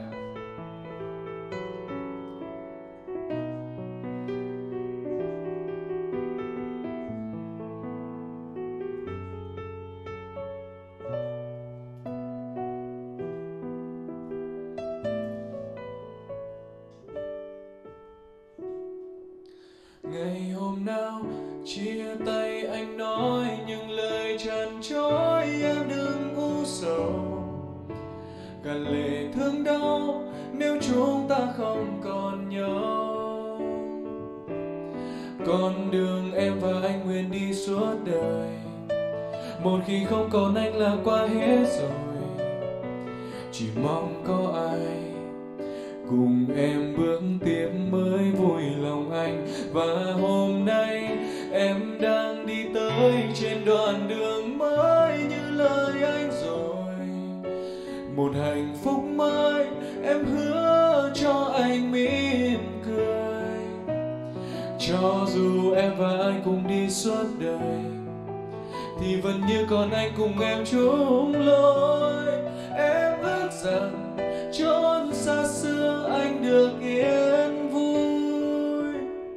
Ngày hôm nào chia tay anh nói những lời chăn chối em đừng u sầu. Gạt lệ thương đau nếu chúng ta không còn nhau. Con đường em và anh nguyện đi suốt đời. Một khi không còn anh là qua hết rồi. Chỉ mong có ai cùng em bước tiếp mới vui lòng anh. Và hôm nay em đang đi tới trên đoạn đường mới như lời anh rồi. Một hạnh phúc mới em hứa cho anh mỉm cười. Cho dù em và anh cùng đi suốt đời thì vẫn như còn anh cùng em chung lối. Em ước rằng chốn xa xưa anh được yên vui.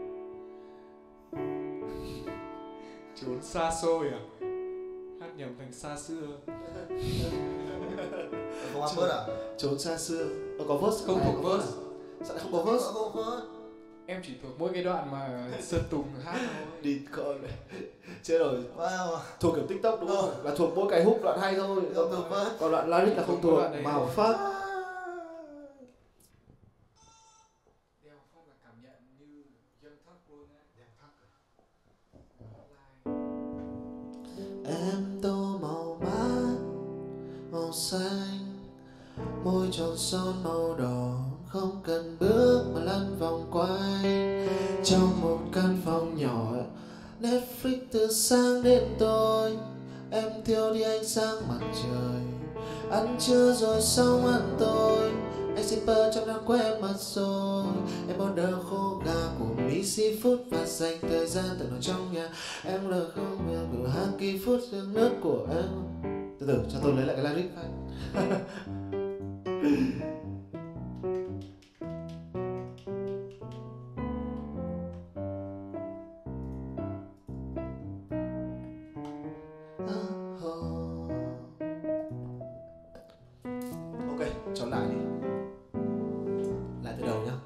Chốn xa xôi à? Hát nhầm thành xa xưa. Không ăn bớt à? Trốn xa xưa. Nó có verse Không thuộc verse. Sao lại không có verse? Không có verse. Em chỉ thuộc mỗi cái đoạn mà Sơn Tùng hát thôi. Đi con này. Chết rồi. Wow. Thuộc kiểu TikTok đúng không? Là thuộc mỗi cái hook đoạn hay thôi. Không thuộc verse. Còn đoạn lyric là không thuộc. Màu phát. Đeo phát là cảm nhận như Young Thug luôn á. Em tô màu mát, màu xanh, môi tròn son màu đỏ. Không cần bước mà lăn vòng quanh trong một căn phòng nhỏ. Netflix từ sáng đến tối, em thiêu đi ánh sáng mặt trời. Ăn trưa rồi xong ăn tối, anh shipper trong đã quen mặt rồi. Em order khô gà của Mỹ Seafood và dành thời gian tận ở trong nhà. Em là không biết cửa hàng kỳ phút riêng nước của em. Từ từ cho tôi lấy lại cái lyric phát. Ok, tròn lại đi. Lại từ đầu nhá.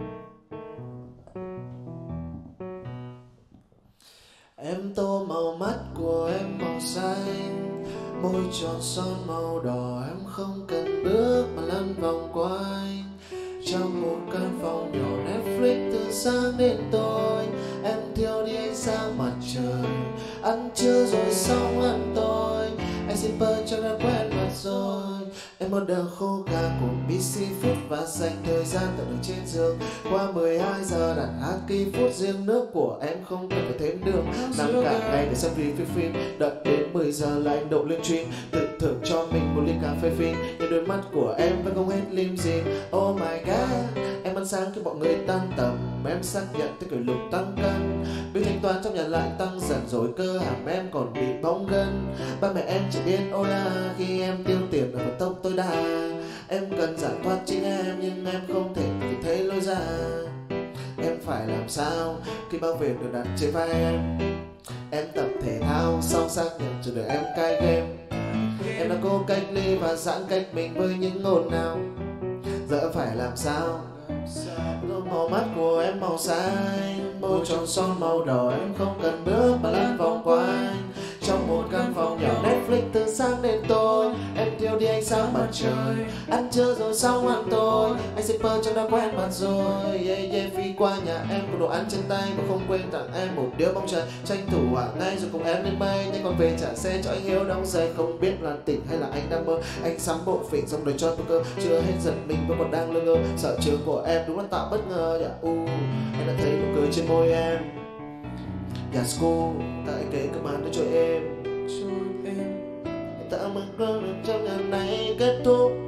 Em tô màu mắt của em màu xanh, môi tròn son màu đỏ. Em không cần bước mà lăn vòng quanh trong một căn phòng nhỏ. Netflix từ sáng đến tối, em thiêu đi ánh sáng mặt trời. Ăn trưa rồi xong ăn tối, anh shipper cho đã quen mặt rồi. Em order khô gà của Mỹ Seafood và dành thời gian tận ở trên giường. Qua mười hai giờ đặt hát kỳ phút riêng nước của em không cần phải thêm đường. Nằm cả ngày để xem review phim, đợi đến mười giờ là anh độ lên stream. Tự thưởng cho mình một ly cà phê phin, nhưng đôi mắt của em vẫn không hết limousine. Oh my god, em ăn sáng khi mọi người tan tầm. Em xác nhận tới kỷ lục tăng cân. Bill thanh toán trong nhà lại tăng dần rồi cơ hàm em còn bị bong gân. Ba mẹ em chỉ biết ôi à khi em tiêu tiền ở vận tốc tối đa. Em cần giải thoát chính em nhưng em không thể tìm thấy lối ra. Em phải làm sao khi bao việc được đặt trên vai em. Em tập thể thao sau xác nhận rồi đợi em cai game. Em đã cố cách ly và giãn cách mình với những ồn nào. Giờ em phải làm sao? Màu mắt của em màu xanh, môi tròn son màu đỏ. Em không cần bước mà lăn vòng quanh trong một căn phòng nhỏ. Netflix từ sáng đến tối, em thiêu đi ánh sáng mặt trời. Ăn trưa rồi xong ăn tối, anh shipper cho đã quen mặt rồi. Yeah yeah, phi qua nhà em có đồ ăn trên tay mà không quên tặng em một điếu bóng trời. Tranh thủ hỏa ngay rồi cùng em lên mây, nhưng còn về trả xe cho anh Hiếu đóng giày. Không biết là tỉnh hay là anh đang mơ. Anh sắm bộ phỉnh xong rồi cho cơ, chưa hết giật mình vẫn còn đang lơ ngơ. Sợ trường của em đúng là tạo bất ngờ. Yeah, uh, em đã thấy nụ cười trên môi em. Yeah, school, tại kể cơ màn nó cho em. Ta mừng con được trong ngày này kết thúc.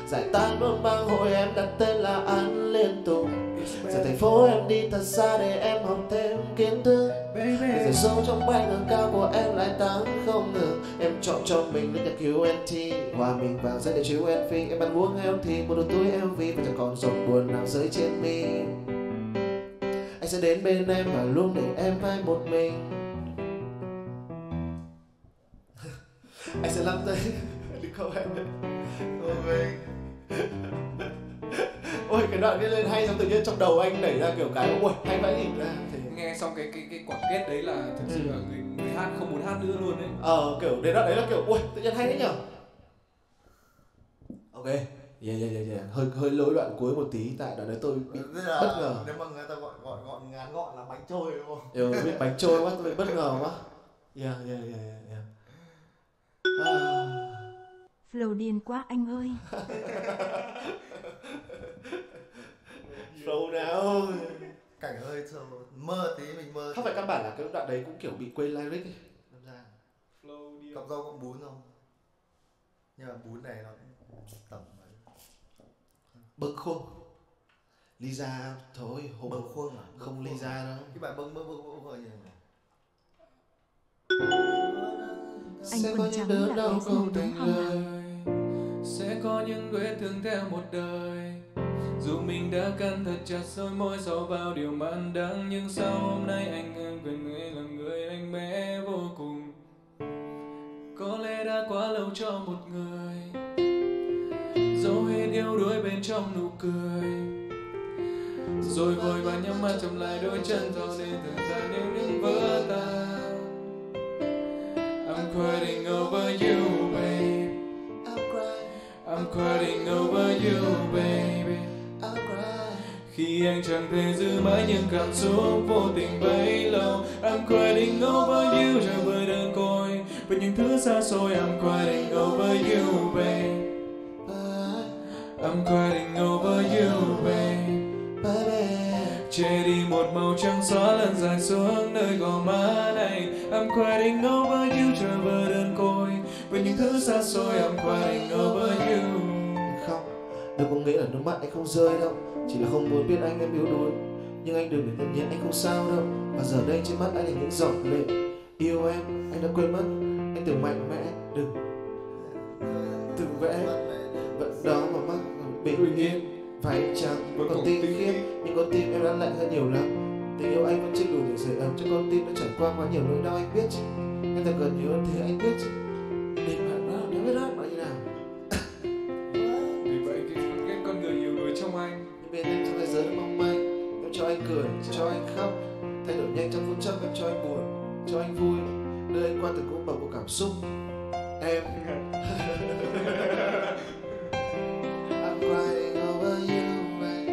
giải tán nỗi mang hội em đặt tên là An liên tục. Giờ thành phố em đi thật xa để em học thêm kiến thức. Để rời sâu trong bay ngưỡng cao của em lại tăng không ngừng. Em chọn cho mình nước nhạc Q and T, hòa mình vào giai điệu chiếu en phi. Em ăn uống healthy, một đôi túi L V và chẳng còn giọt buồn nào rơi trên mi. Anh sẽ đến bên em và luôn để em mãi một mình. Anh sẽ lắm tay đi câu em đấy. Ôi Ôi cái đoạn kia lên hay, xong tự nhiên trong đầu anh nảy ra kiểu cái ui hay vãi nhịp ra thì... Nghe xong cái cái cái quả kết đấy là thực sự là người, người hát không muốn hát nữa luôn đấy. Ờ kiểu đến đoạn đấy là kiểu ui tự nhiên hay đấy nhở. Ok, yeah yeah yeah yeah, hơi hơi lỗi đoạn cuối một tí tại đoạn đấy tôi bị là, bất ngờ. nếu mà người ta gọi gọi gọn ngắn gọn là bánh trôi đúng không? Ừ, biết bánh trôi quá, tôi bị bất ngờ quá. Yeah yeah yeah yeah. yeah. À... Flow điên quá anh ơi. Flow nào. Cảnh hơi sâu, mơ tí mình mơ. Không phải căn bản là cái đoạn đấy cũng kiểu bị quên lyric ấy. Flow đi. Cặp rau có bún không? Nhưng mà bún này nó tầm bâng khuâng. Ly ra thôi, hôm bâng khuâng à? không ly ra đâu. Cái bài bâng bâng bâng bâng gọi gì này? Anh Sẽ có quần những trắng đớn là đau cái gì không đúng thành không lời. Sẽ có những vết thương theo một đời. Dù mình đã cắn thật chặt đôi môi sâu vào điều man đắng, nhưng sao hôm nay anh em quên người là người anh bé vô cùng. Có lẽ đã quá lâu cho một người, dẫu hết yếu đuối bên trong nụ cười. Rồi vội vàng nhắm mắt chậm lại đôi chân cho nên thời gian nếu những vỡ tan. I'm crying over you, babe. I'm crying over you, baby. Khi anh chẳng thể giữ mãi những cảm xúc vô tình bấy lâu. I'm crying over you, trời vơi đơn côi với những thứ xa xôi. I'm crying over you, babe. I'm crying over you, babe. Che đi một màu trắng xóa lần dài xuống nơi gò má này. I'm crying over you, trời vơi đơn côi với những thứ xa xôi. I'm crying over you. Không, đâu có nghĩa là nước mắt anh không rơi đâu, chỉ là không muốn biết anh em yếu đuối. Nhưng anh đừng để tự nhiên anh không sao đâu. Và giờ đây trên mắt anh là những giọt lệ. Yêu em, anh đã quên mất. Anh tưởng mạnh mẽ, đừng từng vẽ vẫn đó mà mắt bình yên. Phải chăng vẫn còn tinh khiết, nhưng con tim em đã lạnh hơn nhiều lắm. Tình yêu anh vẫn chưa đủ để sưởi ấm cho con tim đã trải qua quá nhiều nỗi đau, anh biết chứ. Em thật cần nhiều hơn thế, anh biết chứ. Đừng bạn đó, nếu biết đó nói như nào. Vì vậy cái, cái con người yếu đuối trong anh. Nhưng bên em trong thế giới nó mong manh. Em cho anh cười, cho anh khóc, thay đổi nhanh trong phút chốc. Em cho anh buồn, cho anh vui, đưa anh qua từng cung bậc của cảm xúc. Em I'm crying over you, babe.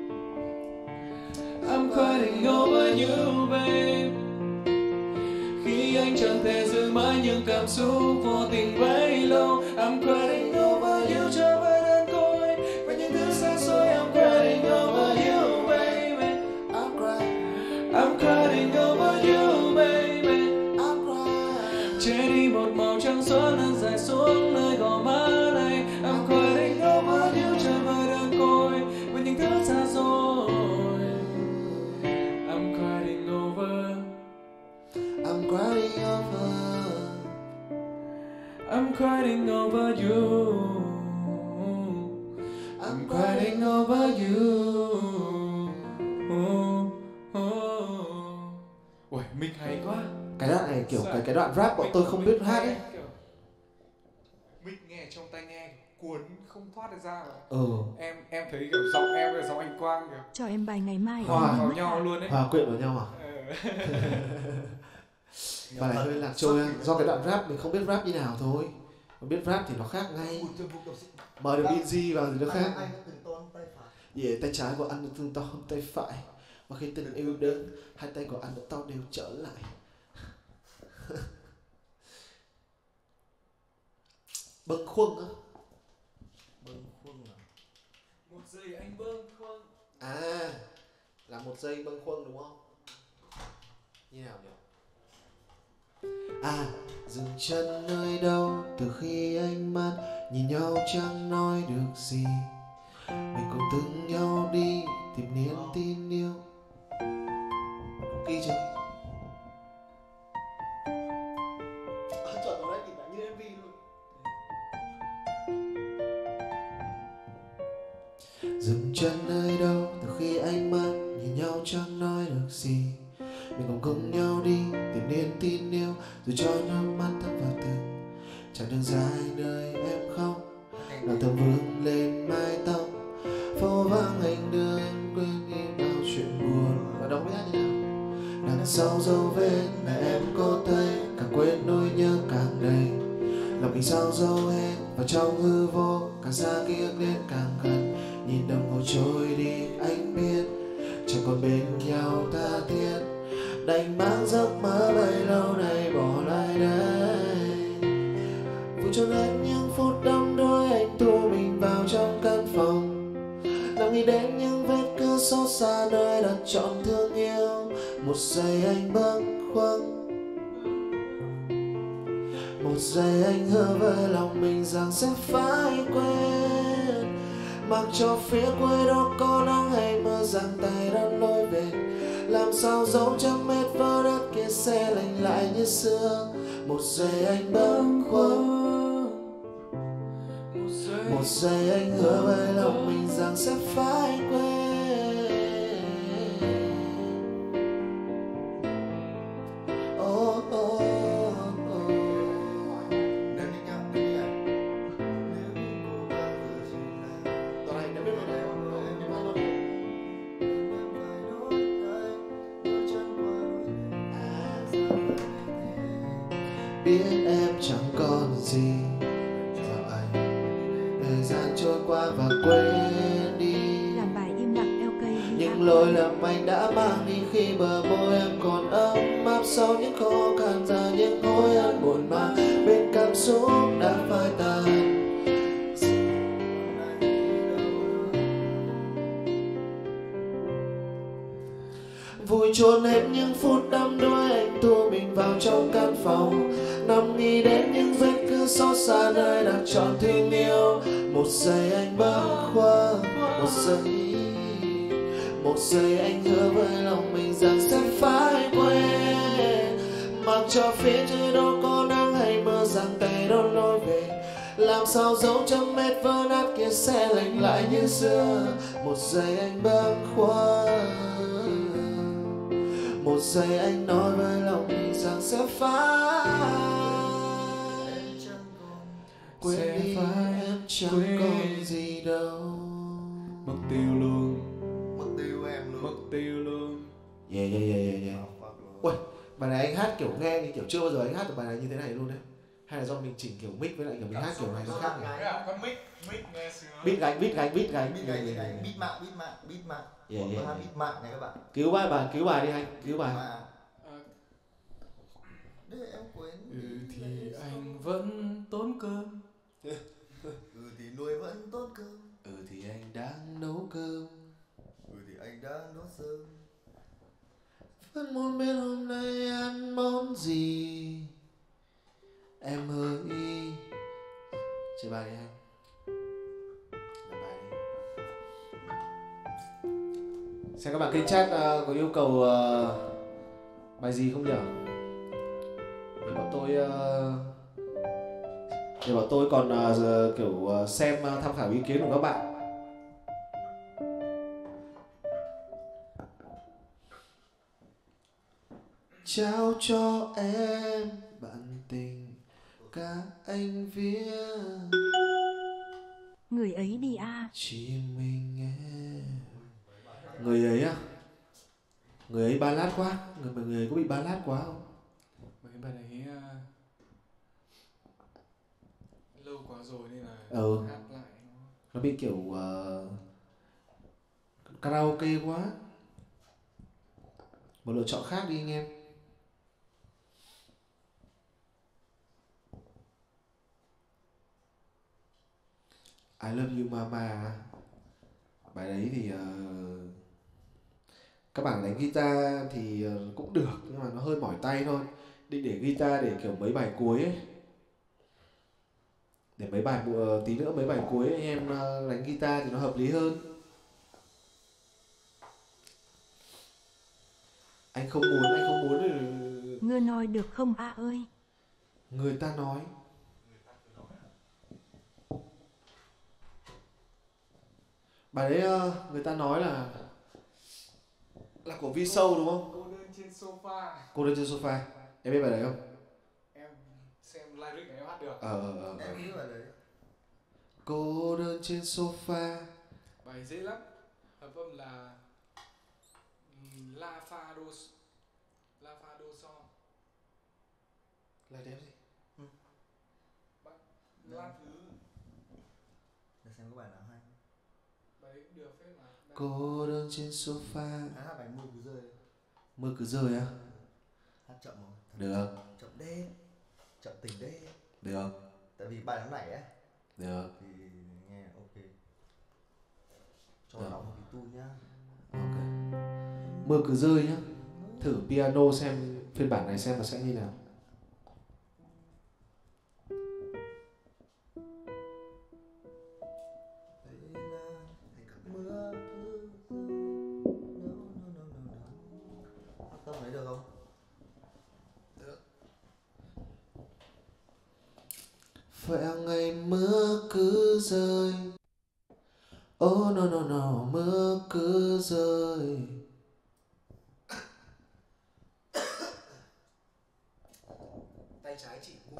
I'm crying over you, babe. Khi anh chẳng thể giữ mãi những cảm xúc vô tình bấy lâu. I'm crying over you, cho vơi đơn côi với những thứ xa xôi. I'm crying over you, baby. I'm crying, I'm crying over you, baby. I'm crying. Che đi một màu trắng xóa lần dài xuống nơi gò má này. I'm crying over you, cho vơi đơn côi với những thứ xa xôi. I'm crying over. I'm crying over. I'm crying over you. I'm crying over you. Oh, oh. Ui, mình hay quá. Cái đoạn này kiểu cái cái đoạn rap bọn tôi không biết hát ấy. Mình nghe trong tai nghe cuốn không thoát được ra mà. Ừ. Em em thấy kiểu giọng em và giọng anh Quang kiểu Cho em bài ngày mai Hòa anh vào mất nhau à? luôn đấy. Hòa quyện vào nhau à? Ừ. Và này hơi lạc trôi anh. Do cái đoạn rap mình không biết rap như nào thôi. Mà biết rap thì nó khác ngay. Mời được Binz vào thì nó khác. Anh đã từng tôn tay phải. Yeah, tay trái của anh đã từng to hơn tay phải. Và khi tình yêu đến, hai tay của anh đã to đều trở lại. Bâng khuâng á. Bâng khuâng à? Một giây anh bâng khuâng. À, là một giây bâng khuâng đúng không? Như nào nhỉ? À, dừng chân nơi đâu từ khi anh mất nhìn nhau chẳng nói được gì. Mình cùng từng nhau đi tìm niềm tin yêu. Ký chưa? À, chọn vào đấy thì đã như em vê luôn. Dừng chân nơi đâu từ khi ánh mắt nhìn nhau chẳng nói được gì. Mình cùng cùng nhau đi tìm niềm tin yêu, rồi cho nước mắt thấm vào từng chặng đường dài nơi em khóc. Nào thầm vương lên mái tóc, phố vắng hành đường em quên đi bao chuyện buồn. Và đâu biết hát như nào. Đằng sau dấu vết là em có thấy, càng quên nỗi nhớ càng đầy. Lòng mình sao dấu hết vào trong hư vô, càng xa ký ức đến càng gần. Nhìn đồng hồ trôi đi anh biết chẳng còn bên nhau tha thiết, đành mang giấc mơ bấy lâu nay bỏ lại đây. Vui cho hết những phút đắm đuối anh thu mình vào trong căn phòng, nằm nghĩ đến những vết cứ xót xa nơi đặt trọn thương yêu. Một giây anh bâng khuâng, một giây anh hứa với lòng mình rằng sẽ phải quên, mặc cho phía cuối đó có nắng hay mưa giăng tay đón lối về. Làm sao dấu chân mệt vỡ đất kia sẽ lành lại như xưa. Một giây anh bâng khuâng, một giây anh hứa với lòng mình rằng sẽ phải quên. Oh, oh, oh. Nếu như nhau, nếu như này, nếu như cô bao giờ chỉ là Toàn hành đã biết rồi đấy, em biết luôn. em phải đôi tay, đôi chân qua đôi tay. Biết em chẳng còn gì và anh, thời gian trôi qua và quên đi Làm bài im lặng eo cây đi những áp. lỗi lầm anh đã mang đi khi bờ môi em còn ấm áp. Sau những khó khăn và những hối hận buồn mang bên cảm xúc đã phai tàn. Vui chôn hết những phút đắm đuối anh thu mình vào trong căn phòng, nằm nghĩ đến những vết cứ xót xa nơi đặt trọn thương yêu. Một giây anh bâng khuâng, một giây, một giây anh hứa với lòng mình rằng sẽ phải quên, mặc cho phía dưới đó có nắng hay mưa giăng tay đón lối về. Làm sao dấu chấm mệt vỡ nát kia sẽ lành lại như xưa. Một giây anh bâng khuâng, một giây anh nói với lòng mình rằng sẽ phải quên Sẽ đi, phải em chẳng quên. còn gì đâu. Mất tiêu luôn, Mất tiêu em luôn. mất tiêu luôn. Yeah yeah yeah yeah yeah. Oh, fuck luôn. Ui, bài này anh hát kiểu nghe như kiểu chưa bao giờ anh hát được bài này như thế này luôn đấy. Hay là do mình chỉnh kiểu mic với lại kiểu mình hát kiểu này nó khác nhỉ? Có mic, mic nghe sướng. Beat gánh, beat gánh, beat gánh. Beat này, beat này, beat mạng, beat mạng, beat mạng. Yeah, yeah, Có hát yeah. beat mạng này các bạn. Cứu bài bạn, cứu bài đi anh, cứu bài. Mà để em quên Ừ đi thì lấy anh vẫn tốn cơm. Ừ thì nuôi vẫn tốt cơm. Ừ thì anh đang nấu cơm, Ừ thì anh đang đốt sớm. vẫn muốn biết hôm nay ăn món gì. Em ơi, chơi bài đi anh. Làm bài đi. Xem các bạn kênh chat uh, có yêu cầu uh, bài gì không nhỉ? Để bọn tôi uh, để bọn tôi còn uh, kiểu uh, xem uh, tham khảo ý kiến của các bạn. Trao cho em bạn tình cả anh viết, Người ấy đi a. chỉ mình em. Người ấy à? Người ấy ballad quá. Người mà người ấy có bị ballad quá không? Mấy bài này uh, lâu quá rồi nên là Ừ. hát lại nó Nó bị kiểu uh, karaoke quá. Một lựa chọn khác đi anh em. I love you mama. Bài đấy thì uh, các bạn đánh guitar thì uh, cũng được, nhưng mà nó hơi mỏi tay thôi. Định để guitar để kiểu mấy bài cuối ấy. Để mấy bài uh, tí nữa mấy bài cuối anh em uh, đánh guitar thì nó hợp lý hơn. Anh không muốn, anh không muốn. Ngơ nói được không a ơi? Người ta nói. Bài đấy uh, người ta nói là là của Vi Show đúng không? Cô đơn trên sofa. Cô đơn trên sofa. Em biết bài đấy không? Em xem lyric này em hát được. Ờ ờ ờ. Em biết bài đấy. Cô đơn trên sofa. Bài dễ lắm. Hợp âm là La Fa Do La Fa Do Son. Là đẹp gì? Ừ. La thứ. Để xem có bài nào hay. Bài đấy được phết mà. Cô đơn trên sofa. Anh hát bài mưa cứ rơi. Mưa cứ rơi á? Hát chậm không? Được. Chậm đê. Chậm tình đê. Được. Tại vì bài nó nảy ấy. Được. Thì nghe ok. Cho Được. nó một cái tu nhá. Ok. Mưa cứ rơi nhá. Thử piano xem phiên bản này xem nó sẽ như nào. Tâm đấy được không? Được. Vậy ngày mưa cứ rơi. Oh no no no, mưa cứ rơi. Tay trái chỉ mun.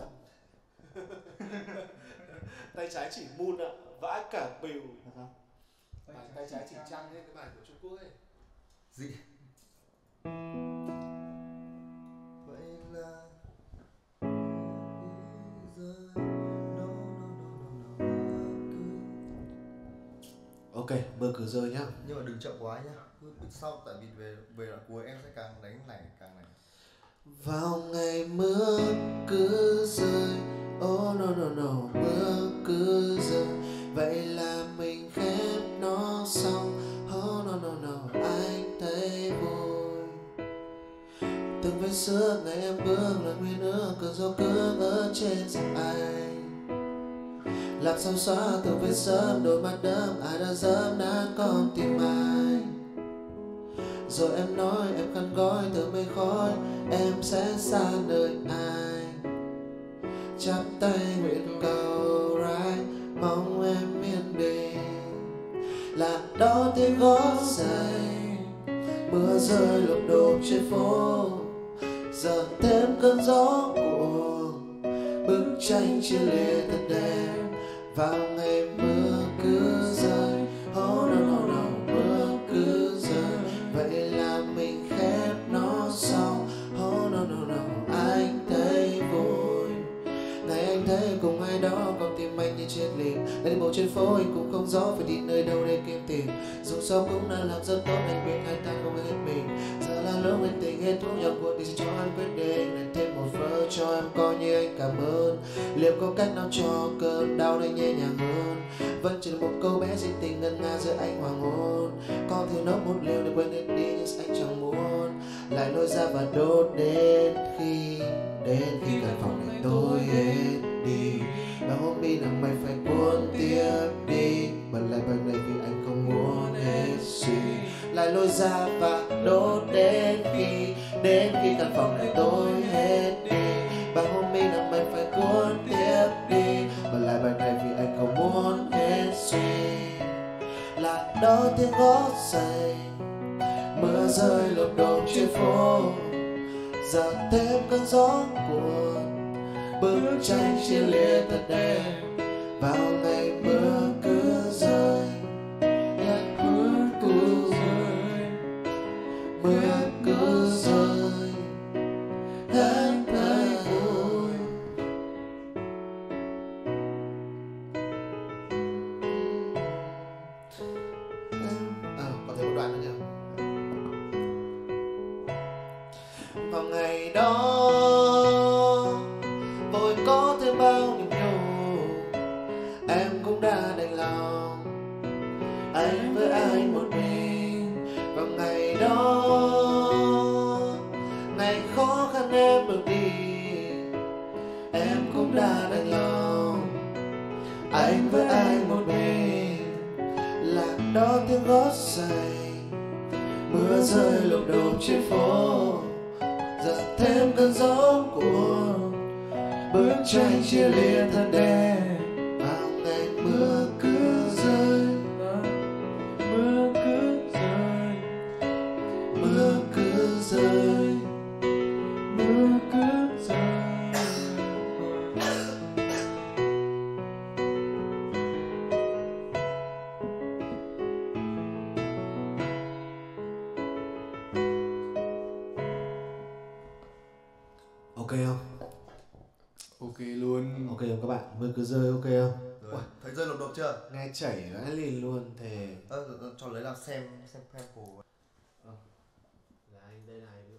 Tay trái chỉ mun ạ, vãi cả bìu. Tay, tay trái chỉ trăng ấy, cái bài của Trung Quốc ấy. Gì? Vậy là Ok, mưa cứ rơi nhá. nhưng mà đừng chậm quá nhá. Cứ sau tại vì về về đoạn cuối em sẽ càng đánh này càng này. Vào ngày mưa cứ rơi. Oh no no no, mưa cứ rơi. Vậy là mình khép nó xong. Oh no no no, anh thấy vui. Từng vết xước ngày em bước lại nguyên nữa. Cơn gió cướp ở trên răng anh. Làm sao xóa từng vết sớm đôi mắt đẫm. Ai đã dẫm nát con tim anh. Rồi em nói em khăn gói từ mây khói. Em sẽ xa nơi anh. Chắp tay nguyện cầu rai. Mong em yên bình. Là đó tiếng gót giày. Mưa rơi lộp đốp trên phố. Giờ thêm cơn gió cuồng. Bức tranh chia lìa thật đẹp. Vào ngày mưa cứ rơi. Oh no no no, mưa cứ rơi. Vậy là mình khép nó xong. Oh no no no, anh thấy vui. Ngày anh thấy cùng ai đó con tim anh như chết lìm. Đã đi bộ trên phố anh cũng không rõ phải đi nơi đâu để kiếm tìm. Dù sao cũng đã làm rất tốt anh biết hai ta không hết mình. Giờ là lúc anh tình hết thuốc nhau cuộc đi cho anh quyết định. Anh thêm một vơ cho em coi như anh cảm ơn. Liệu có cách nào cho cơn đau này nhẹ nhàng hơn. Vẫn chỉ là một câu bé dị tình ngân nga giữa anh hoàng hôn. Con thử nấu một liều để quên hết đi nhưng anh chẳng muốn. Lại lôi ra và đốt đến khi Đến khi căn phòng này tối hết đi. Và hôm đi là mày phải cuốn tiếp đi. Bật lại bài này vì anh không muốn hết suy. Lại lôi ra và đốt đến khi Đến khi căn phòng này tối hết đi. Và hôm đi là mày phải cuốn tiếp đi. Bật lại bài này vì anh không muốn hết suy. Là đó tiếng gót giày. Mưa rơi lộp đốp trên phố. Giờ thêm cơn gió cuồng. Bức tranh chia lìa thật đẹp. Vào ngày mưa cứ rơi. Mưa cứ rơi. Mưa cứ rơi. Em thấy vui. À, có thêm một đoạn nữa nhỉ. Vào ngày đó vội có thêm bao niềm nhủ. Em cũng đã đành lòng anh với anh một mình. Vào ngày đó ngày khó khăn em bước đi. Em cũng đã đành lòng anh với ai một mình, lạc đó tiếng gót giày, mưa rơi lục đục trên phố, giật thêm cơn gió cuồng, bức tranh chia lìa thật đẹp vào ngày mưa cứ rơi, mưa cứ rơi, mưa cứ rơi, mưa cứ rơi. ok không? Ok luôn. Ok không các bạn? Mưa cứ rơi ok không? Rồi, thấy rơi lục đục chưa? Nghe chảy vãi liền luôn thề. Ơ, ờ, cho lấy nào xem xem xem cổ. Là anh đây này nữa.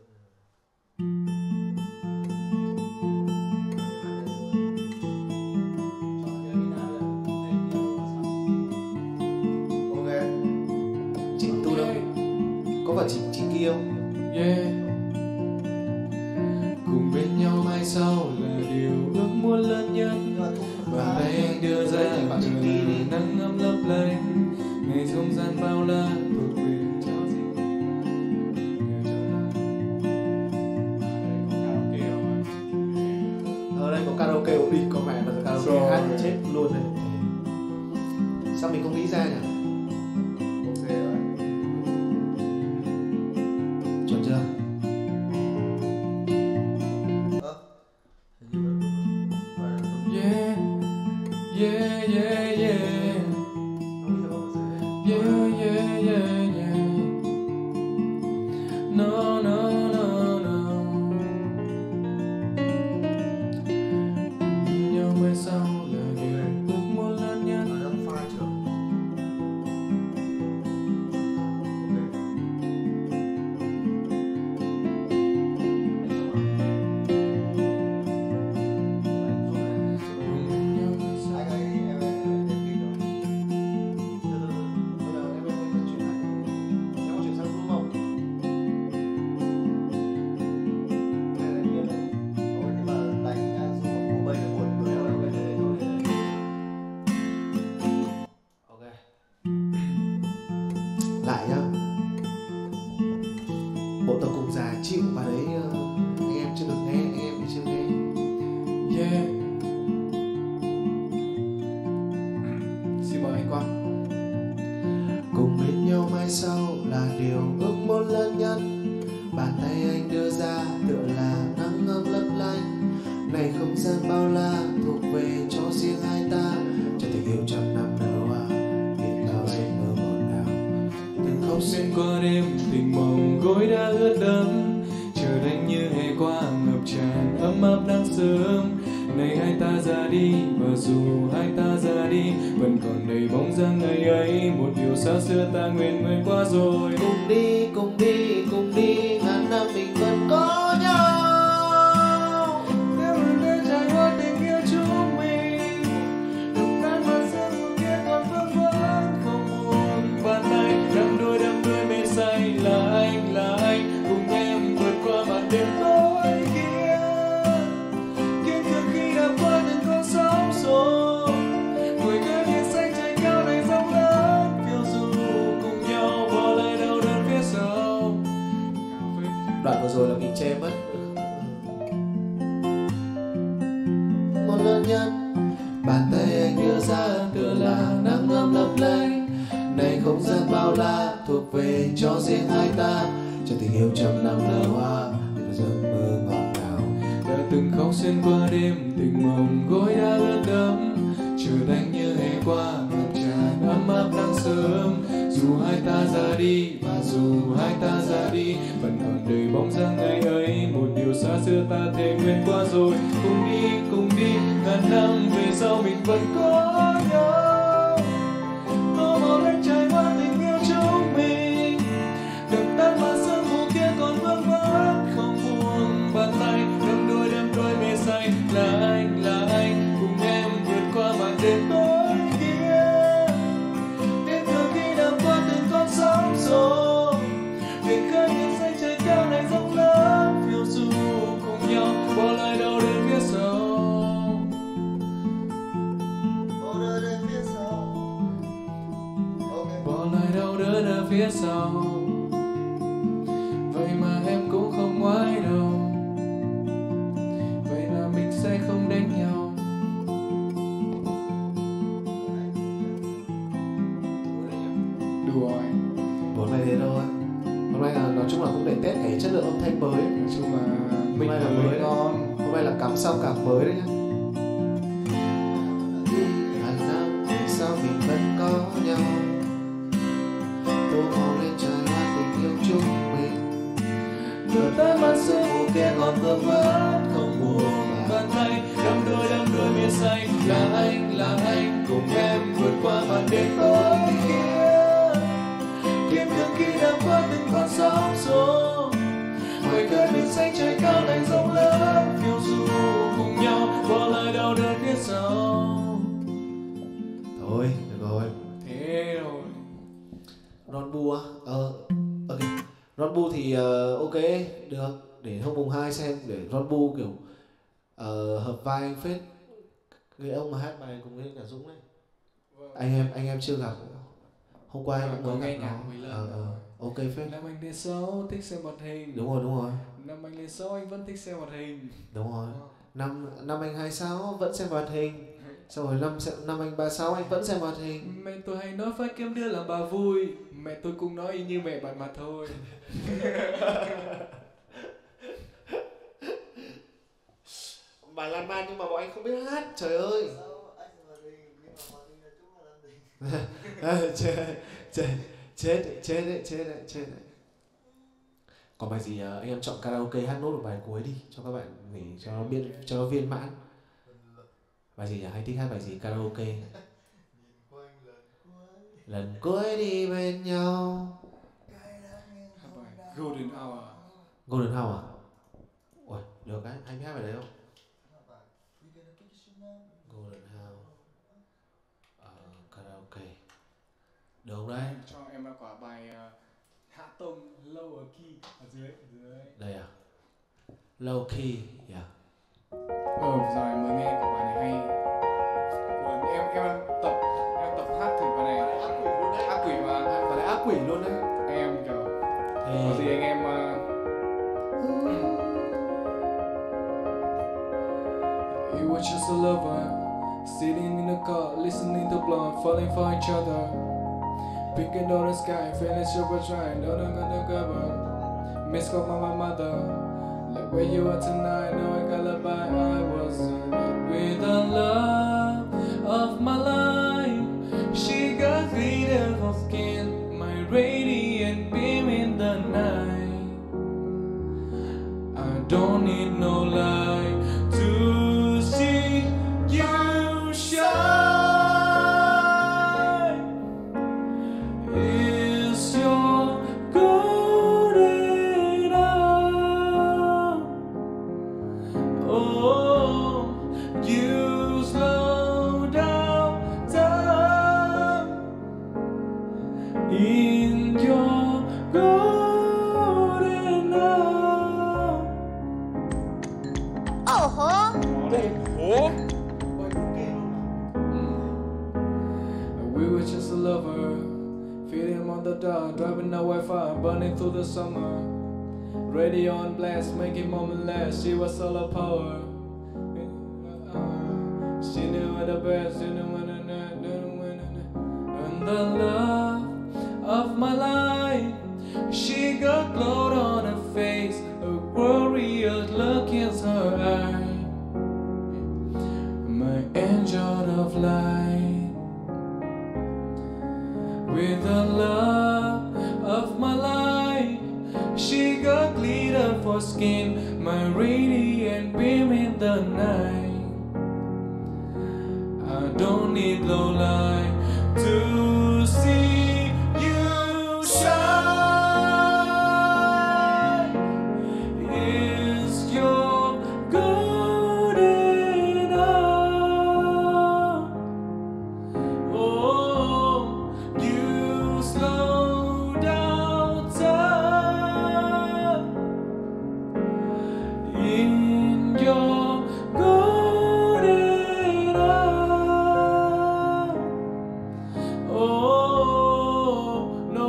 Ok. Chị tu đâu? Có phải chị chị kia không? Yeah. Cùng bên nhau mai sau là điều ước muốn lớn nhất. Bàn tay anh đưa ra đường nắng ấm lấp lánh, ngày không gian bao la thuộc về cho riêng Ở đây có karaoke ổn định, có mẹ mà karaoke hát thì chết luôn này. Sao mình không nghĩ ra nhỉ? Ok rồi. Chuẩn chưa? Ơ. Hình như vẫn phải là không. Yeah, yeah, yeah, yeah, Không biết không phải yeah, yeah, yeah, yeah. No, no, no, no. Nhau mai sau là điều ước muốn lớn nhất. Nó đang file chưa? Cùng bên nhau mai sau. Anh ơi, em em em kịp rồi. Từ từ từ. Bây giờ em em em chuyển lại. Em có chuyển sang Zoom không? Hay là như này? Ôi, nhưng mà đánh uh, Zoom của bây giờ buồn cười lắm. Ok, thế thôi. Ok. Lại nhá. Bộ tập cùng già chịu và đấy ờ, anh em chưa được nghe, anh em thì chưa nghe. Yeah. Xin mời anh Quang. Cùng bên nhau mai sau là điều ước muốn lớn nhất. Bàn tay anh đưa ra tựa là nắng ấm lấp lánh. Này không gian bao la thuộc về cho riêng hai ta. Cho tình yêu trăm năm nở hoa, hiện cao giấc mơ một nào. Từng khóc Xuyên xuyên qua đêm tình mộng gối đã ướt đẫm, trời đánh như hè qua ngập tràn ấm áp nắng sớm. Này hai ta ra đi, và dù hai ta ra đi vẫn còn đầy bóng dáng ngày ấy. Một điều xa xưa ta nguyện nguyện qua rồi. cùng đi, cùng đi, cùng đi, ngàn năm mình vẫn có nhau. Nếu lần đây trải qua tình yêu chúng mình, đừng tan mà sương mù kia còn vương vấn không buồn. Bàn tay đắm đuôi đắm đuôi mê say là anh, là anh cùng em vượt qua màn đêm tối kia. Kiên cường khi đã qua từng con sóng xô, ngồi cơn nghiêng xanh trời cao này rộng lớn phiêu du cùng nhau bỏ lại đau đớn phía sau. Đoạn vừa rồi là mình che mất. Một lần nhất, bàn tay anh đưa ra tựa là nắng ấm lấp lánh. Này không gian bao la thuộc về cho riêng hai ta. Cho tình yêu trăm năm nở hoa, những giấc mơ ngọt ngào. Đã từng khóc xuyên qua đêm tình mộng gối đã ướt đẫm, trời đánh như hè qua ngập tràn ấm áp nắng sớm. Dù hai ta ra đi và dù hai ta ra đi vẫn còn đầy bóng dáng ngày ấy. Một điều xa xưa ta thề nguyện qua rồi. Cùng đi, cùng đi, ngàn năm về sau mình vẫn có nhau. Có một anh trai qua tình yêu chúng mình, đừng tan mà sương mù kia còn vương vấn không buồn. Bàn tay đắm đuôi đắm đuôi mê say là anh, là anh cùng em vượt qua màn đêm tối kia. Đến từ khi đã qua từng con sóng xô, để khơi những xanh trời cao này rộng lớn phiêu du cùng nhau bỏ lại đau đớn phía sau. để test cái chất lượng âm thanh mới. Nói chung là mình nay là là mới mới ngon. Hôm nay là cắm sau cảm mới đấy nhá. Hàng năm thì sao mình vẫn có nhau, tô màu lên trời hoa tình yêu chúng mình. Ngược tới mắt sương mù kia còn vương vấn không buồn bàn tay, đắm đuối đắm đuối mê say. Là anh là anh cùng em vượt qua màn đêm tối kia, kiếm được khi đã qua từng con sóng xô. Ngoài cơn biển xanh trời cao lạnh rộng lớn, phiêu du cùng nhau bỏ lại đau đớn phía sau. Thôi được rồi. Thế rồi. Ron Bu á? Ờ, ok. Ron Bu thì uh, ok, được. Để hôm mùng hai xem, để Ron Bu kiểu uh, hợp vai anh phết. Người ông mà hát bài cùng với cả Dũng đấy. Anh em anh em chưa gặp. Hôm qua anh cũng mới nghe gặp nhạc nó. mấy lần. Ờ, ờ, ok phết. Năm anh lên sáu thích xem hoạt hình. Đúng rồi, đúng rồi. Năm anh lên sáu anh vẫn thích xem hoạt hình. Đúng rồi. Năm năm anh hai mươi sáu vẫn xem hoạt hình. Xong rồi năm năm anh ba mươi sáu anh vẫn xem hoạt hình. Mẹ tôi hay nói phải kiếm đứa làm bà vui. Mẹ tôi cũng nói y như mẹ bạn mà thôi. Bài lan man nhưng mà bọn anh không biết hát, trời ơi. chết chết chết chết đấy chết đấy chết đấy. Còn bài gì anh em chọn karaoke hát nốt một bài cuối đi cho các bạn nghỉ cho nó biên cho nó viên mãn. Bài gì nhỉ? Hay thích hát bài gì karaoke? Lần cuối đi bên nhau. Golden Hour. Golden Hour à? Ôi, được đấy, anh hát bài đấy không? Golden Hour. Ờ, karaoke. Được không đấy? Cho em là quả bài uh, hạ tông lower key ở dưới, ở dưới. Đây à? Low key, yeah. Ờ, rồi em mới nghe quả bài này hay. Còn em em đang tập em tập hát thử bài này. Ác quỷ luôn đấy. Ác quỷ mà. Bài này ác quỷ luôn đấy. Em kiểu Thế... có gì anh em uh, You were just a lover, sitting in the car, listening to Blonde, falling for each other. Picking out the sky, feeling super trying, don't know gonna cover. Miss called my mother, like where you are tonight, no I got a lullaby. I was in it with the love of my life. She got glitter for skin, my radiant beam in the night. I don't need no light to see you shine. Is your golden hour? Oh, you slow down time in your golden hour. Ồ, Ủa? We were just a lover, feeding on the dark, driving no Wi-Fi, burning through the summer. Radio on blast, making moment last. She was all of power. She knew what the best, she knew what the night, and the love of my life. She got glowed on her face, a warrior's look in her eye. My angel of light, with the love of my life. She got glitter for skin, my radiant beam in the night. I don't need low light to see you shine. Is your golden hour? Oh, you slow down time in your golden hour. Oh no.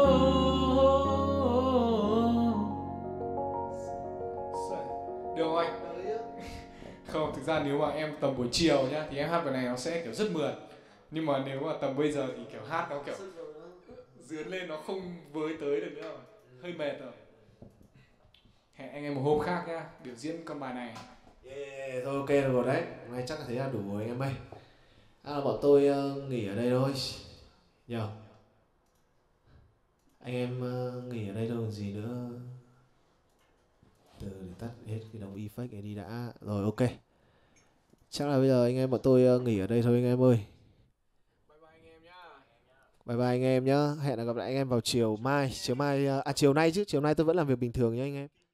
Được không anh? Không, thực ra nếu mà em tầm buổi chiều nhá thì em hát bài này nó sẽ kiểu rất mượt. Nhưng mà nếu mà tầm bây giờ thì kiểu hát nó kiểu dướn lên, nó không với tới được nữa rồi. Hơi mệt rồi. Hẹn anh em một hôm khác nhá, biểu diễn con bài này. Yeah, thôi ok được rồi đấy. Hôm nay chắc là thế là đủ rồi anh em ơi. À, bọn tôi uh, nghỉ ở đây thôi. Nhờ. Anh em uh, nghỉ ở đây thôi còn gì nữa. Từ để tắt hết cái đồng effect này đi đã. Rồi ok. Chắc là bây giờ anh em bọn tôi uh, nghỉ ở đây thôi anh em ơi. Bye bye anh em nhá. Bye bye anh em nhá. Hẹn là gặp lại anh em vào chiều mai. Chiều mai, uh, à chiều nay chứ. Chiều nay tôi vẫn làm việc bình thường nhá anh em.